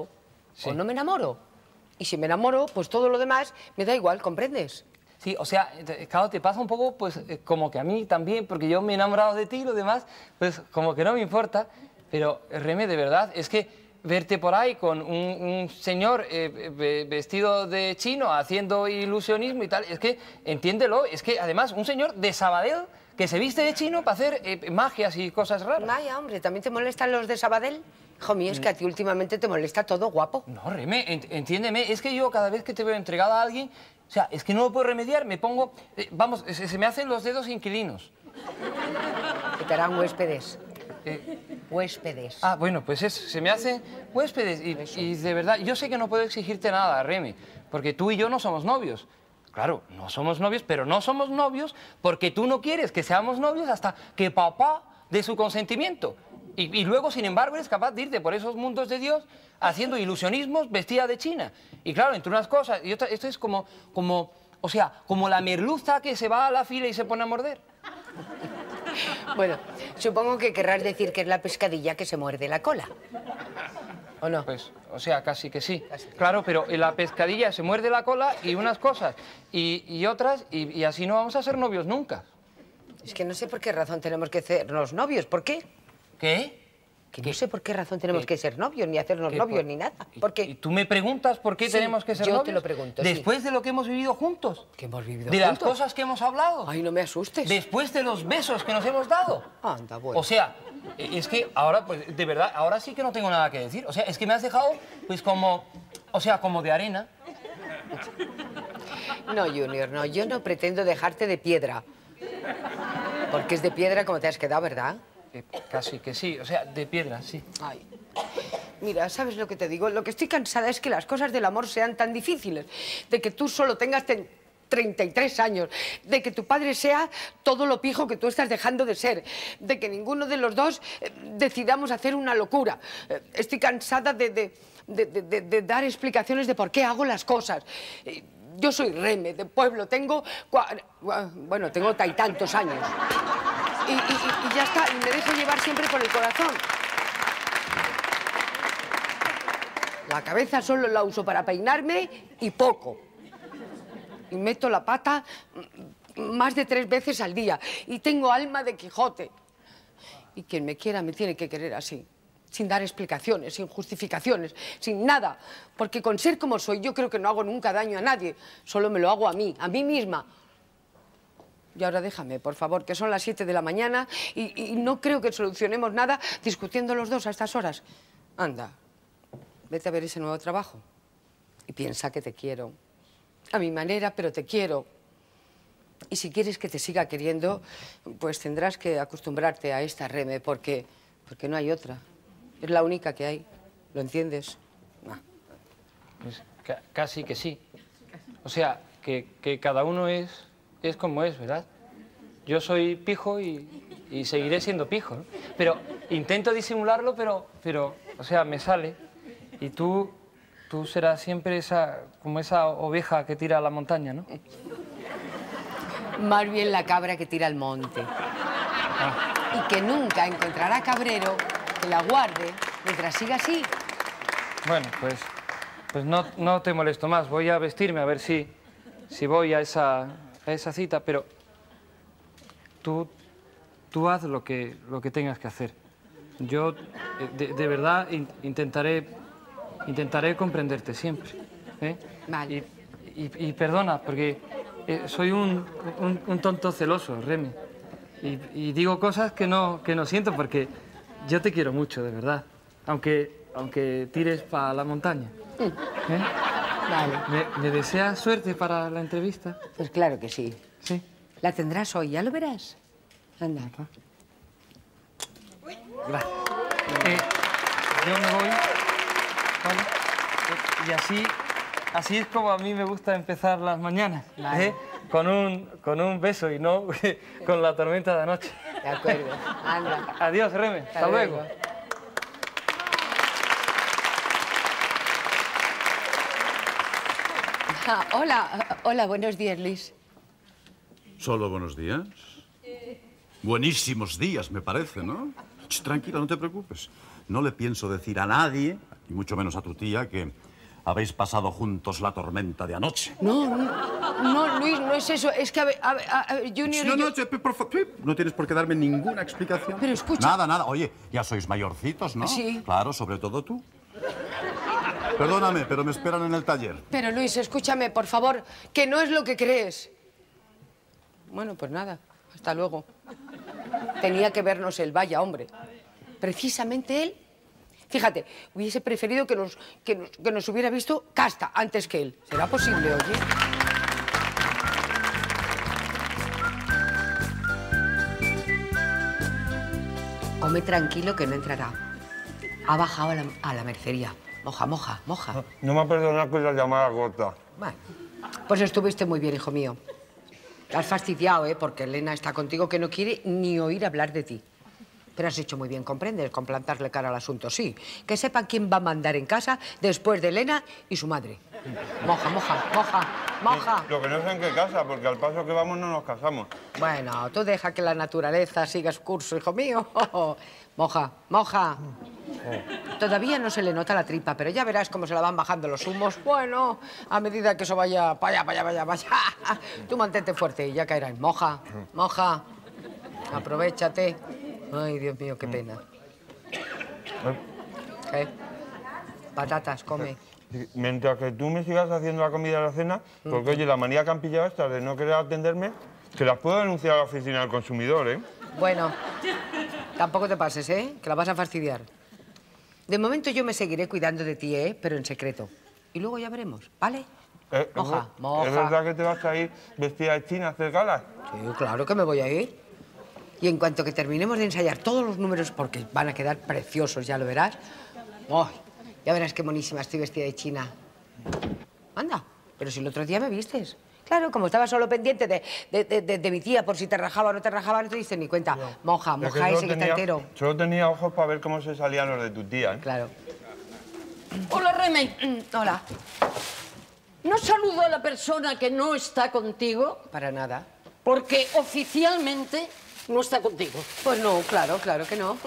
o no me enamoro. Y si me enamoro, pues todo lo demás me da igual, ¿comprendes? Sí, o sea, claro, te pasa un poco, pues, eh, como que a mí también, porque yo me he enamorado de ti y lo demás, pues, como que no me importa. Pero, Reme, de verdad, es que verte por ahí con un, un señor eh, vestido de chino haciendo ilusionismo y tal, es que, entiéndelo, es que, además, un señor de Sabadell que se viste de chino para hacer eh, magias y cosas raras. Vaya, hombre, ¿también te molestan los de Sabadell? Hijo mío, es que a ti últimamente te molesta todo guapo. No, Reme, ent entiéndeme, es que yo cada vez que te veo entregada a alguien, o sea, es que no lo puedo remediar, me pongo, eh, vamos, se, se me hacen los dedos inquilinos. Que te harán huéspedes. Eh, Huéspedes. ah, bueno, pues eso, se me hacen huéspedes y, y de verdad, yo sé que no puedo exigirte nada, Reme, porque tú y yo no somos novios. Claro, no somos novios, pero no somos novios porque tú no quieres que seamos novios hasta que papá dé su consentimiento. Y, y luego, sin embargo, eres capaz de irte por esos mundos de Dios haciendo ilusionismos vestida de china. Y claro, entre unas cosas y otras, esto es como, como, o sea, como la merluza que se va a la fila y se pone a morder. Bueno, supongo que querrás decir que es la pescadilla que se muerde la cola. ¿O no? Pues, o sea, casi que sí. Casi que claro, sí. Pero la pescadilla se muerde la cola y unas cosas y, y otras, y, y así no vamos a ser novios nunca. Es que no sé por qué razón tenemos que hacernos novios. ¿Por qué? ¿Qué? Que no sé por qué razón tenemos ¿Qué? que ser novios, ni hacernos novios, por... ni nada. ¿Por qué? ¿Y tú me preguntas por qué sí, tenemos que ser yo novios? Yo te lo pregunto, Después sí. de lo que hemos vivido juntos. ¿Que hemos vivido de juntos? De las cosas que hemos hablado. Ay, no me asustes. Después de los besos que nos hemos dado. Anda, bueno. O sea, es que ahora, pues, de verdad, ahora sí que no tengo nada que decir. O sea, es que me has dejado, pues, como... O sea, como de arena. No, Junior, no. Yo no pretendo dejarte de piedra. Porque es de piedra como te has quedado, ¿verdad? Eh, casi que sí, o sea, de piedra, sí. Ay. Mira, ¿sabes lo que te digo? Lo que estoy cansada es que las cosas del amor sean tan difíciles. De que tú solo tengas treinta y tres años. De que tu padre sea todo lo pijo que tú estás dejando de ser. De que ninguno de los dos eh, decidamos hacer una locura. Eh, estoy cansada de, de, de, de, de dar explicaciones de por qué hago las cosas. Eh, yo soy Reme, de pueblo. Tengo... Bueno, tengo tantos años. Y, y, y ya está, y me dejo llevar siempre por el corazón. La cabeza solo la uso para peinarme y poco. Y meto la pata más de tres veces al día. Y tengo alma de Quijote. Y quien me quiera me tiene que querer así. Sin dar explicaciones, sin justificaciones, sin nada. Porque con ser como soy, yo creo que no hago nunca daño a nadie. Solo me lo hago a mí, a mí misma. Y ahora déjame, por favor, que son las siete de la mañana y, y no creo que solucionemos nada discutiendo los dos a estas horas. Anda, vete a ver ese nuevo trabajo y piensa que te quiero. A mi manera, pero te quiero. Y si quieres que te siga queriendo, pues tendrás que acostumbrarte a esta Reme, porque, porque no hay otra. Es la única que hay. ¿Lo entiendes? No. Pues ca casi que sí. O sea, que, que cada uno es... es como es, ¿verdad? Yo soy pijo y, y seguiré siendo pijo, ¿no? Pero intento disimularlo, pero, pero, o sea, me sale. Y tú, tú serás siempre esa, como esa oveja que tira a la montaña, ¿no? Más bien la cabra que tira al monte. Ah. Y que nunca encontrará cabrero que la guarde mientras siga así. Bueno, pues, pues no, no te molesto más. Voy a vestirme a ver si, si voy a esa... a esa cita, pero tú, tú haz lo que, lo que tengas que hacer. Yo, de, de verdad, in, intentaré, intentaré comprenderte siempre. ¿eh? Vale. Y, y, y perdona, porque eh, soy un, un, un tonto celoso, Reme. Y, y digo cosas que no, que no siento, porque yo te quiero mucho, de verdad. Aunque, aunque tires para la montaña. ¿eh? Vale. ¿Me, ¿Me deseas suerte para la entrevista? Pues claro que sí. ¿Sí? La tendrás hoy, ya lo verás. Anda. Gracias. Eh, yo me voy, ¿vale? Y así, así es como a mí me gusta empezar las mañanas. Vale. ¿eh? Con un, con un beso y no con la tormenta de anoche. De acuerdo. Anda. Adiós, Reme. Hasta, Hasta luego. luego. Ah, hola, hola, buenos días, Luis. ¿Solo buenos días? Buenísimos días, me parece, ¿no? Ch, tranquila, no te preocupes. No le pienso decir a nadie, y mucho menos a tu tía, que Habéis pasado juntos la tormenta de anoche. No, no, no, Luis, no es eso. Es que, a ver, a ver, a ver, Junior No, y yo... no, che, por favor, no tienes por qué darme ninguna explicación. Pero escucha... Nada, nada. Oye, ya sois mayorcitos, ¿no? Sí. Claro, sobre todo tú. Perdóname, pero me esperan en el taller. Pero, Luis, escúchame, por favor, que no es lo que crees. Bueno, pues nada, hasta luego. Tenía que vernos él, vaya, hombre. Precisamente él. Fíjate, hubiese preferido que nos, que nos, que nos hubiera visto Casta antes que él. ¿Será posible, oye? Come tranquilo que no entrará. Ha bajado a la, a la mercería. Moja, moja, moja. No, no me ha perdonado con la llamada corta. Bueno, pues estuviste muy bien, hijo mío. Te has fastidiado, ¿eh? Porque Elena está contigo que no quiere ni oír hablar de ti. Pero has hecho muy bien, ¿comprendes? Con plantarle cara al asunto, sí. Que sepan quién va a mandar en casa después de Elena y su madre. Moja, moja, moja, moja. Lo que no sé en qué casa, porque al paso que vamos no nos casamos. Bueno, tú deja que la naturaleza siga su curso, hijo mío. Moja, moja. Todavía no se le nota la tripa, pero ya verás cómo se la van bajando los humos. Bueno, a medida que eso vaya para allá, para allá, para allá, para allá. Tú mantente fuerte y ya caerán. Moja, moja. Aprovechate. Ay, Dios mío, qué pena. ¿Qué? Patatas, come. Mientras que tú me sigas haciendo la comida de la cena, porque oye, la manía que han pillado esta de no querer atenderme, que las puedo denunciar a la oficina del consumidor, ¿eh? Bueno, tampoco te pases, ¿eh? Que la vas a fastidiar. De momento yo me seguiré cuidando de ti, ¿eh? Pero en secreto. Y luego ya veremos, ¿vale? Eh, Moja, ¿es, moja. ¿Es verdad que te vas a ir vestida de china a hacer galas? Sí, claro que me voy a ir. Y en cuanto que terminemos de ensayar todos los números, porque van a quedar preciosos, ya lo verás. ¡Oh! Ya verás qué monísima estoy vestida de china. Anda, pero si el otro día me vistes. Claro, como estaba solo pendiente de, de, de, de, de mi tía por si te rajaba o no te rajaba, no te diste ni cuenta. No. Moja, Es moja que ese solo que está tenía- entero. Solo tenía ojos para ver cómo se salían los de tu tía, ¿eh? Claro. Hola, Remy. Mm, hola. ¿No saludo a la persona que no está contigo? Para nada. Porque oficialmente no está contigo. Pues no, claro, claro que no.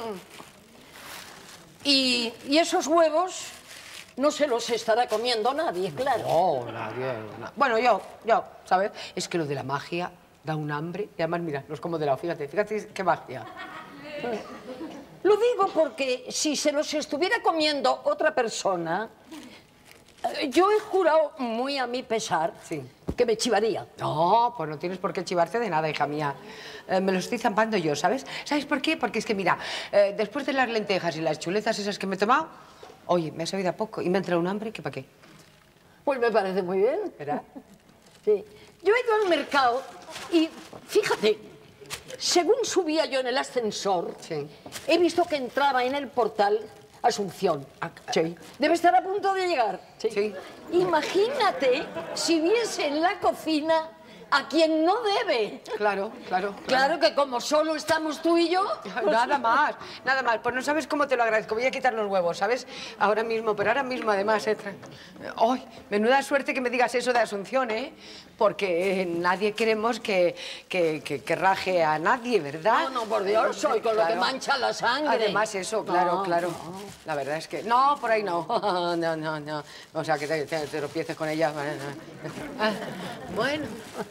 Y, y esos huevos no se los estará comiendo nadie, claro. No, nadie. na- Bueno, yo, yo, ¿sabes? Es que lo de la magia da un hambre. Y además, mira, los como de lado. Fíjate, fíjate qué magia. Lo digo porque si se los estuviera comiendo otra persona, eh, yo he jurado muy a mi pesar Sí. que me chivaría. No, pues no tienes por qué chivarte de nada, hija mía. Eh, me lo estoy zampando yo, ¿sabes? ¿Sabes por qué? Porque es que, mira, eh, después de las lentejas y las chuletas esas que me he tomado, oye, me ha sabido a poco y me ha entrado un hambre que para qué. Pues me parece muy bien. ¿Verdad? Sí. Yo he ido al mercado y, fíjate, según subía yo en el ascensor, Sí. he visto que entraba en el portal Asunción. Ah, Sí. Debe estar a punto de llegar. Sí. Imagínate si viese en la cocina a quien no debe. Claro, claro. Claro que como solo estamos tú y yo... pues- Nada más, nada más. Pues no sabes cómo te lo agradezco. Voy a quitar los huevos, ¿sabes? Ahora mismo, pero ahora mismo además, ¿eh? Tra- ¡Ay! Menuda suerte que me digas eso de Asunción, ¿eh? Porque eh, nadie queremos que, que, que, que raje a nadie, ¿verdad? No, no, por Dios, soy con lo que mancha la sangre. Además eso, claro, No, claro. no. La verdad es que... No, por ahí no. No, no, no. O sea, que te, te, te tropieces con ella. Ah, bueno.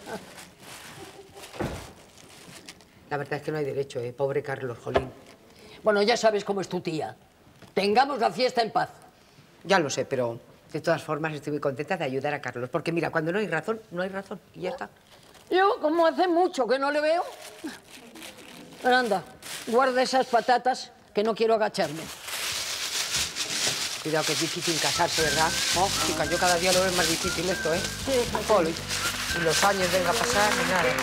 La verdad es que no hay derecho, ¿eh? Pobre Carlos, jolín. Bueno, ya sabes cómo es tu tía. Tengamos la fiesta en paz. Ya lo sé, pero de todas formas estoy muy contenta de ayudar a Carlos. Porque mira, cuando no hay razón, no hay razón. Y ya está. Yo, como hace mucho que no le veo... Pero anda, guarda esas patatas que no quiero agacharme. Cuidado que es difícil casarse, ¿verdad? Oh, chica, yo cada día lo veo más difícil esto, ¿eh? Sí, Jolín. Y los años venga a pasar, ni nada.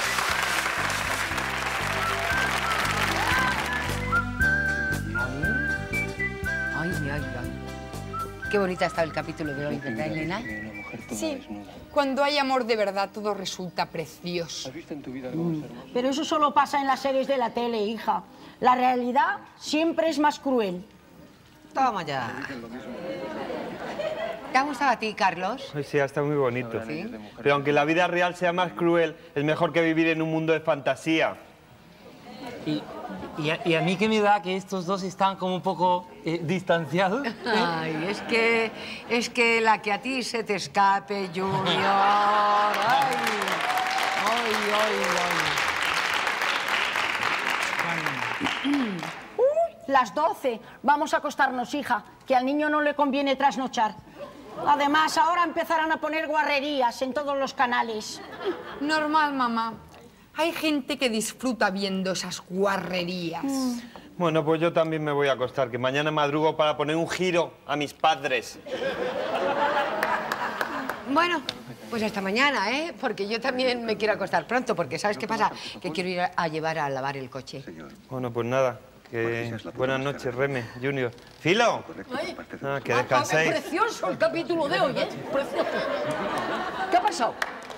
Ay, ay, ay. Qué bonita ha estado el capítulo de hoy, ¿verdad, Elena? Sí, cuando hay amor de verdad todo resulta precioso. Pero eso solo pasa en las series de la tele, hija. La realidad siempre es más cruel. Toma ya. ¿Te ha gustado a ti, Carlos? Ay, sí, está muy bonito. Sí. Pero aunque la vida real sea más cruel, es mejor que vivir en un mundo de fantasía. Y, y, a, y a mí que me da que estos dos están como un poco eh, distanciados. ¿eh? Ay, es que, es que la que a ti se te escape, Junior. Ay, ay, ay, ay. Las doce. Vamos a acostarnos, hija, que al niño no le conviene trasnochar. Además, ahora empezarán a poner guarrerías en todos los canales. Normal, mamá. Hay gente que disfruta viendo esas guarrerías. Mm. Bueno, pues yo también me voy a acostar, que mañana madrugo para poner un giro a mis padres. Bueno, pues hasta mañana, ¿eh? Porque yo también me quiero acostar pronto, porque ¿sabes qué pasa? Que quiero ir a llevar a lavar el coche. Bueno, pues nada. Que... Buenas noches, Reme, Junior. ¡Filo! Ah, que descanséis. Precioso el capítulo de hoy, ¿eh? Precioso. ¿Qué ha pasado?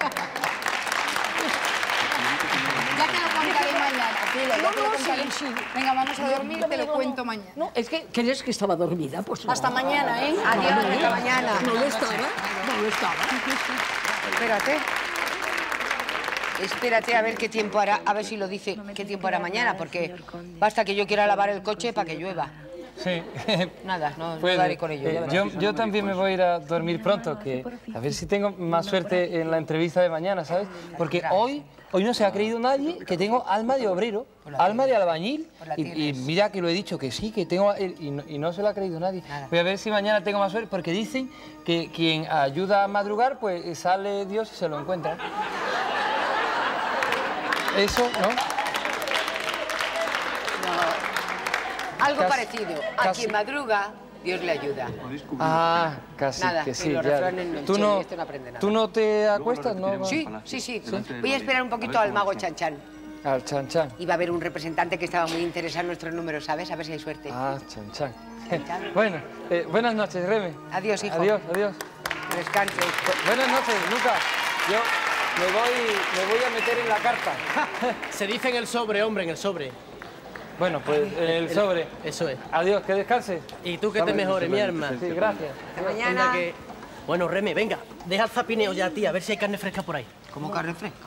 Ya te lo contaré mañana, Filo, ya No, te lo no, contaré. sí, sí. Venga, vamos a dormir, No, te lo no, cuento no. mañana. No, es que crees que estaba dormida, pues no. Hasta mañana, ¿eh? Adiós, hasta mañana. No lo estaba, no lo estaba. Espérate. Espérate a ver qué tiempo hará, a ver si lo dice, qué tiempo hará mañana, porque basta que yo quiera lavar el coche para que llueva. Sí. Nada, no, no Puede. daré con ello. Eh, yo, yo también me voy a ir a dormir pronto, que a ver si tengo más suerte en la entrevista de mañana, ¿sabes? Porque hoy, hoy no se ha creído nadie que tengo alma de obrero, alma de albañil, y, y mira que lo he dicho, que sí, que tengo, y no, y no se lo ha creído nadie. Nada. Voy a ver si mañana tengo más suerte, porque dicen que quien ayuda a madrugar, pues sale Dios y se lo encuentra. Eso, ¿no? Algo Casi- parecido. A casi. quien madruga, Dios le ayuda. Ah, casi, Nada, que que sí, los ya. refranes no ¿Tú enseñan, no, esto no aprende nada. ¿Tú no te acuestas, no? Sí, sí, sí. Voy a esperar un poquito al mago Chan Chan. Al Chan Chan. Y va a haber un representante que estaba muy interesado en nuestros números, ¿sabes? A ver si hay suerte. Ah, Chan Chan. Bueno, eh, buenas noches, Reme. Adiós, hijo. Adiós, adiós. Descanse. Bu- buenas noches, Lucas. Yo me voy, me voy a meter en la carta. Se dice en el sobre, hombre, en el sobre. Bueno, pues en el sobre. Eso es. Adiós, que descanse. Y tú que te mejores, mi arma. Sí, gracias. Hasta mañana. Anda que... Bueno, Reme, venga, deja el zapineo ya, tía, a ver si hay carne fresca por ahí. ¿Cómo carne fresca?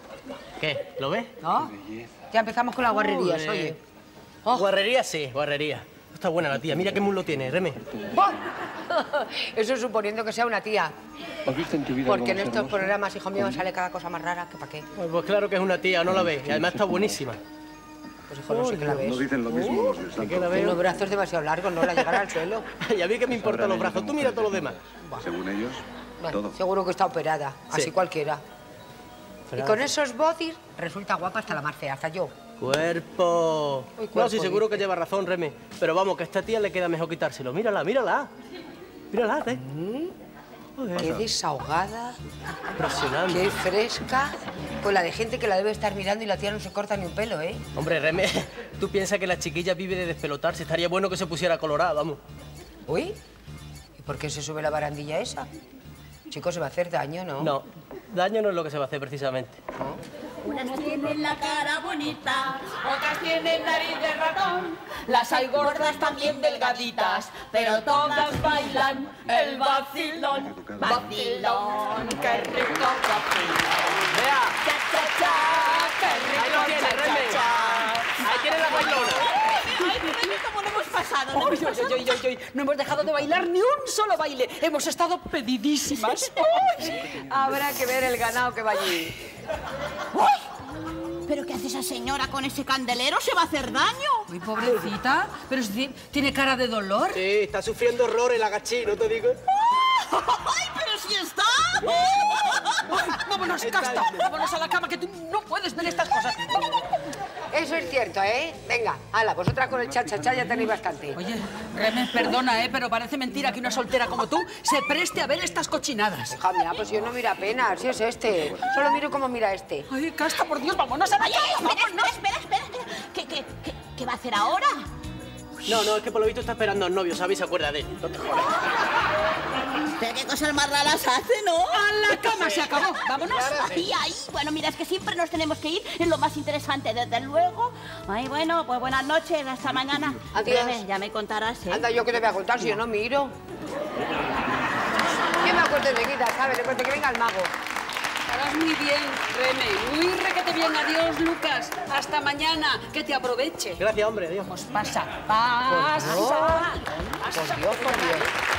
¿Qué? ¿Lo ves? ¿No? Ya empezamos con las guarrerías, Joder. oye. Guarrería sí, guarrería. Está buena la tía, mira qué muslo tiene, Reme. ¡Buah! Eso suponiendo que sea una tía. Porque en estos programas, hijo mío, sale cada cosa más rara que para qué. Pues, pues claro que es una tía, no la ves. Y además está buenísima. Pues hijo, no sé qué la ves. dicen lo mismo los del ¿De qué santo. la Tiene los veo? brazos demasiado largos, no la llegará al suelo. Y a mí que me importan los brazos, tú mira todo lo demás. Según ellos, Bueno, todo. seguro que está operada, así Sí. cualquiera. Y Operada. con esos bodys resulta guapa hasta la más fea, hasta yo. Cuerpo. Uy, No, cuerpo, sí, seguro dice. que lleva razón, Reme. Pero vamos, que a esta tía le queda mejor quitárselo. Mírala, mírala. Mírala, ¿eh? Qué desahogada, Impresionante. qué fresca, con la de gente que la debe estar mirando y la tía no se corta ni un pelo, ¿eh? Hombre, Reme, tú piensas que la chiquilla vive de despelotarse. Estaría bueno que se pusiera colorada, vamos. Uy, ¿y por qué se sube la barandilla esa? Chicos, se va a hacer daño, ¿no? No, daño no es lo que se va a hacer precisamente. Unas tienen la cara bonita, otras tienen nariz de ratón. Las hay gordas también delgaditas, pero todas bailan el vacilón. Vacilón, qué rico vacilón. ¡Vea! Cha, cha, cha, qué rico, Ahí lo tiene, cha, Reme. cha, cha. Ahí tiene la bailona. Ay, Reme, ¿cómo lo hemos pasado? ¿Lo Uy, hemos uy, uy, uy, uy. No hemos dejado de bailar ni un solo baile. Hemos estado pedidísimas. Uy. Habrá que ver el ganado que va allí. ¡Uy! ¿Pero qué hace esa señora con ese candelero? ¿Se va a hacer daño? Uy, pobrecita. Pero si tiene cara de dolor. Sí, está sufriendo horror el agachí, ¿no te digo? ¡Ay, pero si está! Ay, vámonos, Casta. Vámonos a la cama, que tú no puedes ver estas cosas. Eso es cierto, ¿eh? Venga, ala, vosotras con el cha-cha-cha ya tenéis bastante. Oye, Reme, perdona, ¿eh? Pero parece mentira que una soltera como tú se preste a ver estas cochinadas. Hija mía, pues yo no miro apenas, si es este. Solo miro cómo mira este. Ay, Casta, por Dios, vámonos a la Oye, cama, espera, vámonos. espera, espera, espera. ¿Qué, qué, qué, qué va a hacer ahora? No, no, es que por lo visto está esperando al novio, ¿sabes? Se acuerda de él. No te jodas. Pero qué cosas más raras hace, ¿no? A la cama, se acabó. Vámonos. Ahí, ahí. Bueno, mira, es que siempre nos tenemos que ir. Es lo más interesante, desde luego. Ay, bueno, pues buenas noches. Hasta mañana. Adiós. Reme, ya me contarás, ¿eh? Anda, yo que te voy a contar si yo no miro. Yo me acuerdo de Guita, ¿sabes? Le cuento que venga el mago. Harás muy bien, Reme. Muy requete bien. Adiós, Lucas. Hasta mañana. Que te aproveche. Gracias, hombre. Adiós. Pues pasa, pasa. Por Dios, por Dios.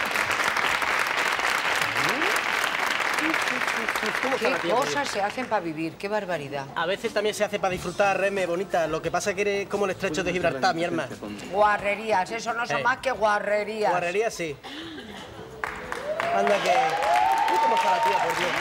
¿Cómo está la ¿Qué tía, cosas se hacen para vivir? ¡Qué barbaridad! A veces también se hace para disfrutar, Reme, bonita. Lo que pasa es que eres como el estrecho de Gibraltar, mi hermana. Guarrerías, eso no son Eh. más que guarrerías. Guarrería, sí. Anda que... Uy, ¿cómo está la tía, por Dios?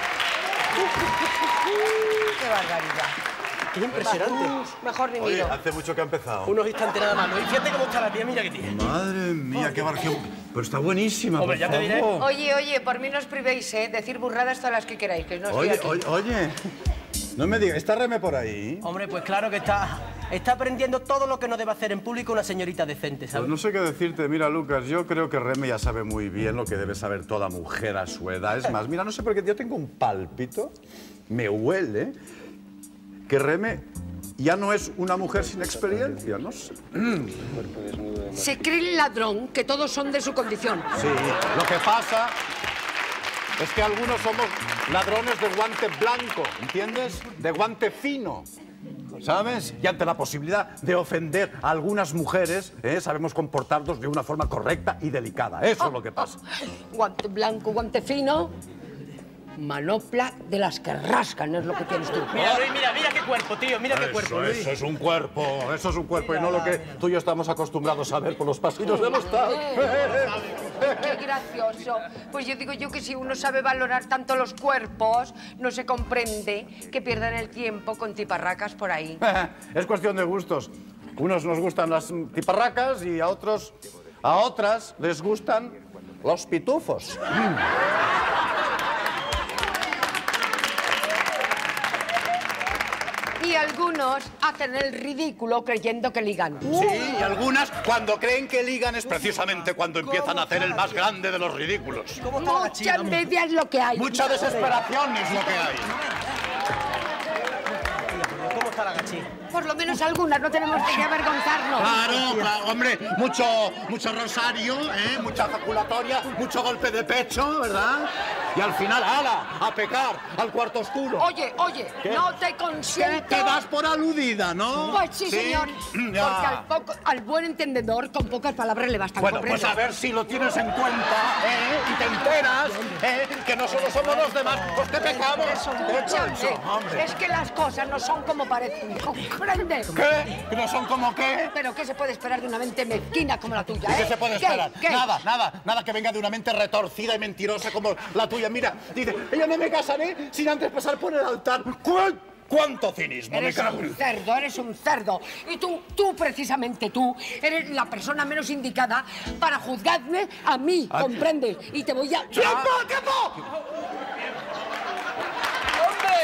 ¡Qué barbaridad! Qué impresionante. Uf, mejor ni Oye, miro. hace mucho que ha empezado. Unos instantes nada más. Y fíjate cómo está la tía, mira que tiene. Madre mía, qué barquio. Pero está buenísima, Hombre, por ya te diré. favor. Oye, oye, por mí no os privéis, ¿eh? Decir burradas todas las que queráis, que no estoy Oye, aquí. oye, oye. No me digas, ¿está Reme por ahí? Hombre, pues claro que está... Está aprendiendo todo lo que no debe hacer en público una señorita decente, ¿sabes? Pues no sé qué decirte. Mira, Lucas, yo creo que Reme ya sabe muy bien lo que debe saber toda mujer a su edad. Es más, mira, no sé por qué yo tengo un pálpito, me huele, que Reme ya no es una mujer sin experiencia, no sé. Se cree el ladrón que todos son de su condición. Sí, lo que pasa es que algunos somos ladrones de guante blanco, ¿entiendes? De guante fino. ¿Sabes? Y ante la posibilidad de ofender a algunas mujeres, ¿eh? sabemos comportarnos de una forma correcta y delicada. Eso es lo que pasa. Guante blanco, guante fino. Manopla de las que rascan es lo que tienes tú. Mira, Luis, mira, mira qué cuerpo, tío, mira qué cuerpo, Luis. Eso es un cuerpo, eso es un cuerpo y no lo que tú y yo estamos acostumbrados a ver por los pasillos del hostal. ¡Qué gracioso! Pues yo digo yo que si uno sabe valorar tanto los cuerpos, no se comprende que pierdan el tiempo con tiparracas por ahí. Es cuestión de gustos. Unos nos gustan las tiparracas y a otros, a otras les gustan los pitufos. Y algunos hacen el ridículo creyendo que ligan. Sí, y algunas cuando creen que ligan es precisamente cuando empiezan a hacer el más grande de los ridículos. Mucha envidia es lo que hay. Mucha desesperación es lo que hay. ¿Cómo está la gachí? Por lo menos algunas, no tenemos de qué avergonzarnos. Claro, claro, hombre, mucho, mucho rosario, ¿eh? Mucha ejaculatoria, mucho golpe de pecho, ¿verdad? Y al final, ¡hala! A pecar, al cuarto oscuro. Oye, oye, ¿Qué? no te consiento. Te das por aludida, ¿no? Pues sí, señor. Ya. Porque al, poco, al buen entendedor, con pocas palabras le bastan. Bueno, pues ¿comprende? a ver si lo tienes en cuenta, ¿eh? Y te enteras, ¿eh? Que no solo somos los demás los que pecamos. Escúchame, hombre. es que las cosas no son como parecen, ¿comprende? ¿Qué? ¿Que no son como qué? Pero ¿qué se puede esperar de una mente mezquina como la tuya, ¿Y eh? qué se puede ¿Qué? esperar? ¿Qué? Nada, nada, nada que venga de una mente retorcida y mentirosa como la tuya. Mira, dice, yo no me casaré sin antes pasar por el altar. ¿Cuál? ¿Cuánto cinismo? Eres me cago un en- cerdo, eres un cerdo. Y tú, tú precisamente tú, eres la persona menos indicada para juzgarme a mí, ¿A qué? ¿comprendes? Y te voy a... ¡Tiempo, tiempo! ¡Hombre!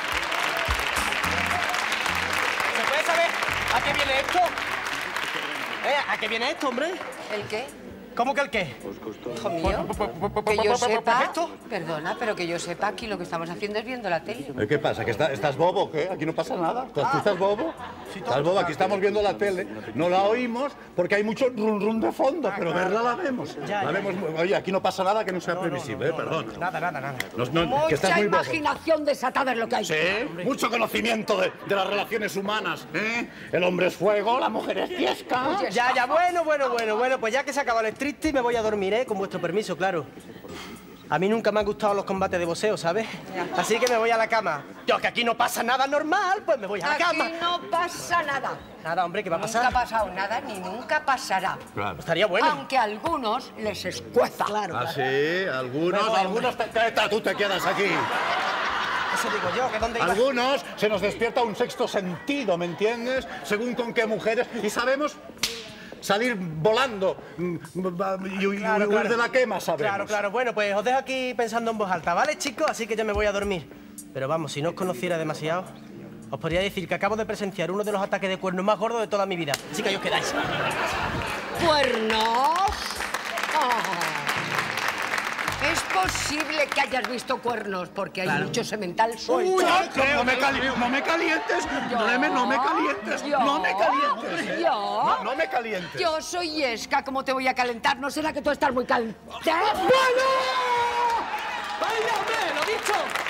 ¿Se puede saber a qué viene esto? ¿Eh? ¿A qué viene esto, hombre? ¿El qué? ¿Cómo que el qué? Hijo mío, que yo sepa... Perdona, pero que yo sepa aquí lo que estamos haciendo es viendo la tele. ¿Eh, ¿Qué pasa? ¿Que está- estás bobo o qué? Aquí no pasa nada. ¿Tú estás bobo? Estás bobo, aquí estamos viendo la tele. No la oímos porque hay mucho rum rum de fondo, pero verla la vemos. Ya, La ya. vemos. muy- Oye, aquí no pasa nada que no sea previsible, ¿eh? Perdón. Nada, nada, nada. No, no, que estás Mucha muy bobo. imaginación desatada es lo que hay. Sí, mucho conocimiento de, de las relaciones humanas, ¿eh? El hombre es fuego, la mujer es fiesca. Ya, ya, bueno, bueno, bueno, bueno, pues ya que se acabó el striptease me voy a dormir, ¿eh? Con vuestro permiso, claro. A mí nunca me han gustado los combates de boxeo, ¿sabes? Así que me voy a la cama. Yo, que aquí no pasa nada normal, pues me voy a la cama. Aquí no pasa nada. Nada, hombre, ¿qué va a Nunca pasar? ha pasado nada ni nunca pasará. Claro. Estaría bueno. Aunque a algunos les escueza. Claro, Ah, claro. sí, algunos, Bueno, algunos te, te- tú te quedas aquí. Eso digo yo, que dónde iba. Algunos se nos despierta un sexto sentido, ¿me entiendes? Según con qué mujeres. Y sabemos salir volando mm, y huir Claro, huir claro. de la quema, sabemos. Claro, claro. Bueno, pues os dejo aquí pensando en voz alta, ¿vale, chicos? Así que ya me voy a dormir. Pero vamos, si no os conociera demasiado, os podría decir que acabo de presenciar uno de los ataques de cuernos más gordos de toda mi vida. Así que ahí os quedáis. ¿Cuernos? Ah. Es posible que hayas visto cuernos porque hay mucho semental suelto. Uy, no, me cali- no me calientes, Reme, no me calientes, Yo, no me calientes. ¿eh? yo, No, no me calientes. Yo soy Esca, ¿cómo te voy a calentar? ¿No será que tú estás muy caliente? ¡Bueno! ¡Vaya, hombre! ¡Lo dicho! ¡Ahí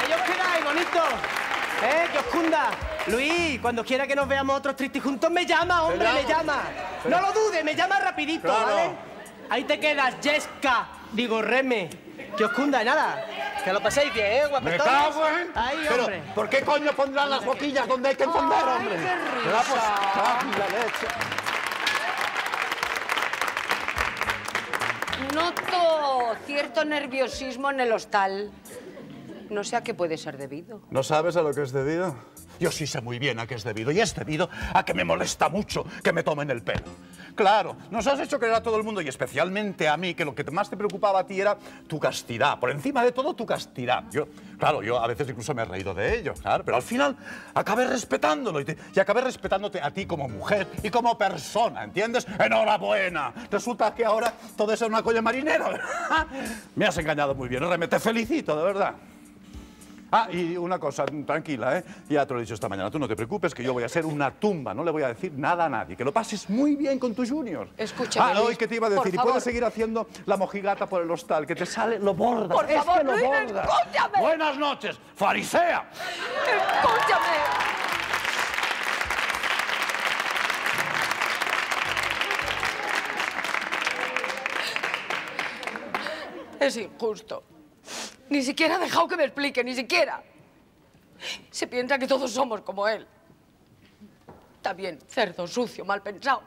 ya os quedáis, bonito. ¿Eh? Que os cunda. Luis, cuando quiera que nos veamos otros tristes juntos, me llama, hombre, me llama. No lo dudes, me llama rapidito, Claro. ¿vale? Ahí te quedas, Jessica. Digo, Reme. Que os cunda, nada. Que lo paséis bien, ¿eh, ¡Me guapetones? cago en! Ahí, Pero, hombre. ¿por qué coño pondrán las boquillas donde hay que encender, hombre? qué Me da pues, cago en la leche. Noto cierto nerviosismo en el hostal. No sé a qué puede ser debido. ¿No sabes a lo que es debido? Yo sí sé muy bien a qué es debido. Y es debido a que me molesta mucho que me tomen el pelo. Claro, nos has hecho creer a todo el mundo, y especialmente a mí, que lo que más te preocupaba a ti era tu castidad. Por encima de todo, tu castidad. Yo, claro, yo a veces incluso me he reído de ello, claro, pero al final acabé respetándolo y, te- y acabé respetándote a ti como mujer y como persona, ¿entiendes? ¡Enhorabuena! Resulta que ahora todo eso es una colla marinera. Me has engañado muy bien, Reme, te felicito, de verdad. Ah, y una cosa, tranquila, ¿eh? Ya te lo he dicho esta mañana, tú no te preocupes, que yo voy a ser una tumba, no le voy a decir nada a nadie. Que lo pases muy bien con tu junior. Escúchame, Ah, Luis, hoy que te iba a por decir, y favor. puedes seguir haciendo la mojigata por el hostal, que te sale, lo bordas. Por es favor, que lo Luis, bordas. escúchame. Buenas noches, farisea. ¡Escúchame! Es injusto. Ni siquiera ha dejado que me explique, ni siquiera. Se piensa que todos somos como él. Está bien, cerdo, sucio, mal pensado.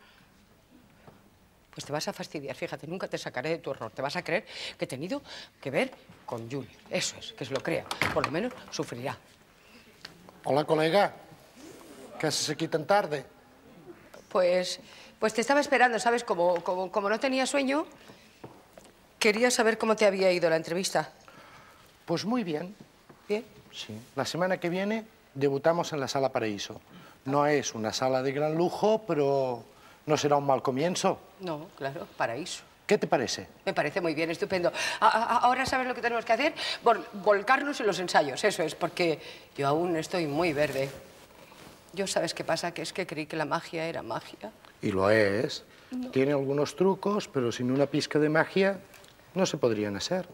Pues te vas a fastidiar, fíjate, nunca te sacaré de tu error. Te vas a creer que he tenido que ver con Junior. Eso es, que se lo crea. Por lo menos sufrirá. Hola, colega. ¿Qué haces aquí tan tarde? Pues, pues te estaba esperando, ¿sabes? Como, como, como no tenía sueño, quería saber cómo te había ido la entrevista. Pues muy bien. ¿Bien? Sí. La semana que viene debutamos en la Sala Paraíso. No es una sala de gran lujo, pero no será un mal comienzo. No, claro, paraíso. ¿Qué te parece? Me parece muy bien, estupendo. A- a- ahora sabes lo que tenemos que hacer, Vol- volcarnos en los ensayos, eso es, porque yo aún estoy muy verde. Yo, ¿sabes qué pasa? Que es que creí que la magia era magia. Y lo es. Tiene algunos trucos, pero sin una pizca de magia no se podrían hacer.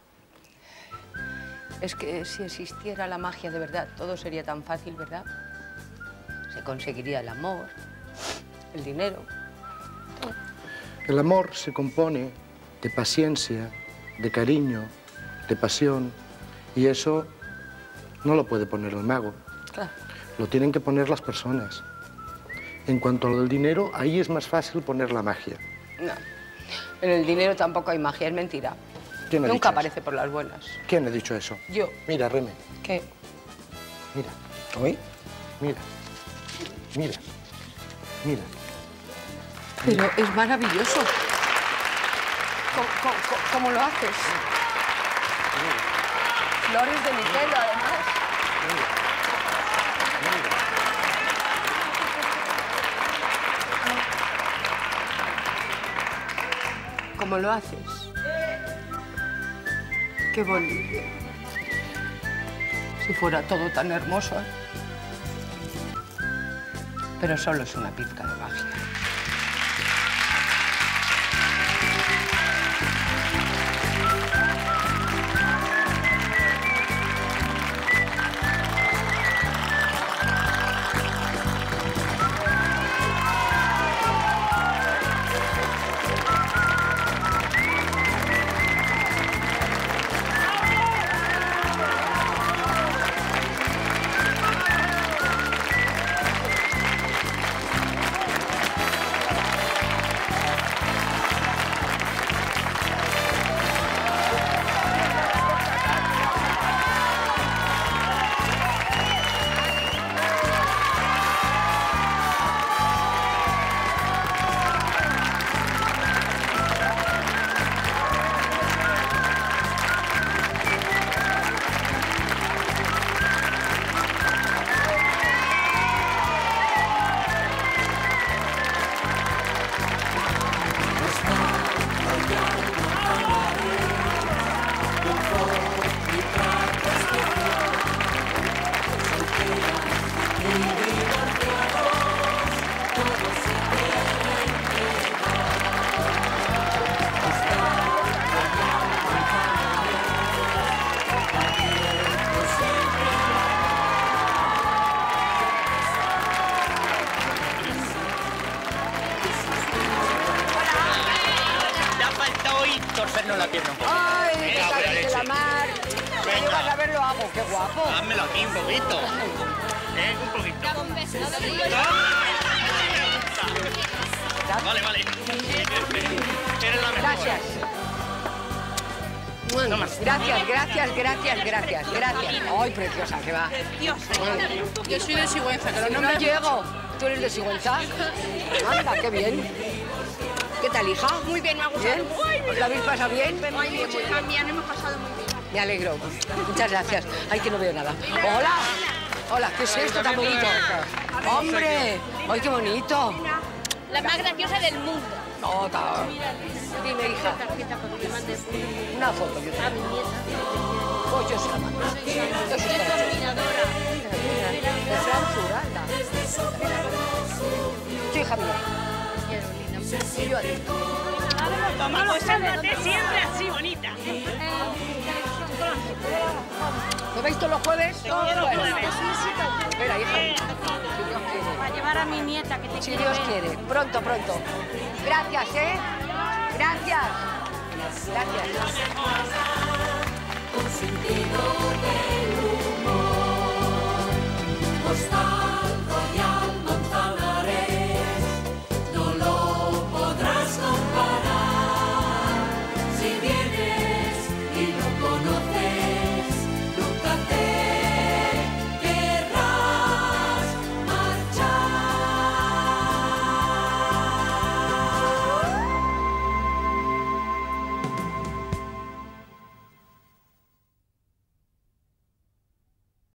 Es que si existiera la magia de verdad, todo sería tan fácil, ¿verdad? Se conseguiría el amor, el dinero. El amor se compone de paciencia, de cariño, de pasión, y eso no lo puede poner el mago. Claro. Lo tienen que poner las personas. En cuanto a lo del dinero, ahí es más fácil poner la magia. No. En el dinero tampoco hay magia, es mentira. ¿Quién ha Nunca dicho aparece por las buenas. eso? ¿Quién ha dicho eso? Yo. Mira, Reme, ¿Qué? mira, ¿Oí? mira, mira, mira. Pero es maravilloso. ¿Cómo, cómo- cómo- cómo lo haces? Flores de mi pelo, además. ¿Cómo lo haces? Qué bonito. Si fuera todo tan hermoso. ¿eh? Pero solo es una pizca de magia. no la pierna un poco. Ay, qué Venga, tal, buena que leche. la mar. Venga. Si vas a ver, lo hago, qué guapo. Házmelo aquí un poquito. Eh, un poquito. Dame un beso, dame un beso. Vale, vale. Eres la mejor. Gracias. Gracias, gracias, gracias, gracias, gracias. Ay, preciosa, que va. Yo soy de Sigüenza, que No, no me llego. ¿Tú eres de Sigüenza? Anda, qué bien. ¿Qué tal, hija? Muy bien, me ha gustado. ¿Bien? ¿Os la habéis pasado bien? Muy bien, también hemos pasado muy bien. Me alegro. Muchas gracias. Ay, que no veo nada. ¡Hola! Hola, ¿qué es esto tan bonito? ¡Hombre! ¡Ay, qué bonito! La más graciosa del mundo. No, ta- Dime, hija. Una foto, yo A mi nieta. Oh, yo se la mando. Yo soy la coordinadora. de Frankfurt, anda. Sí, hija mía. Y yo a ti. Toma, pues ándate siempre así, bonita. ¿Lo veis todos los jueves? Todos los Bueno. jueves. Espera, hija. Si Dios quiere. Para llevar a mi nieta que te Si quiere Dios ver. quiere. Pronto, pronto. Gracias, ¿eh? Gracias. Gracias.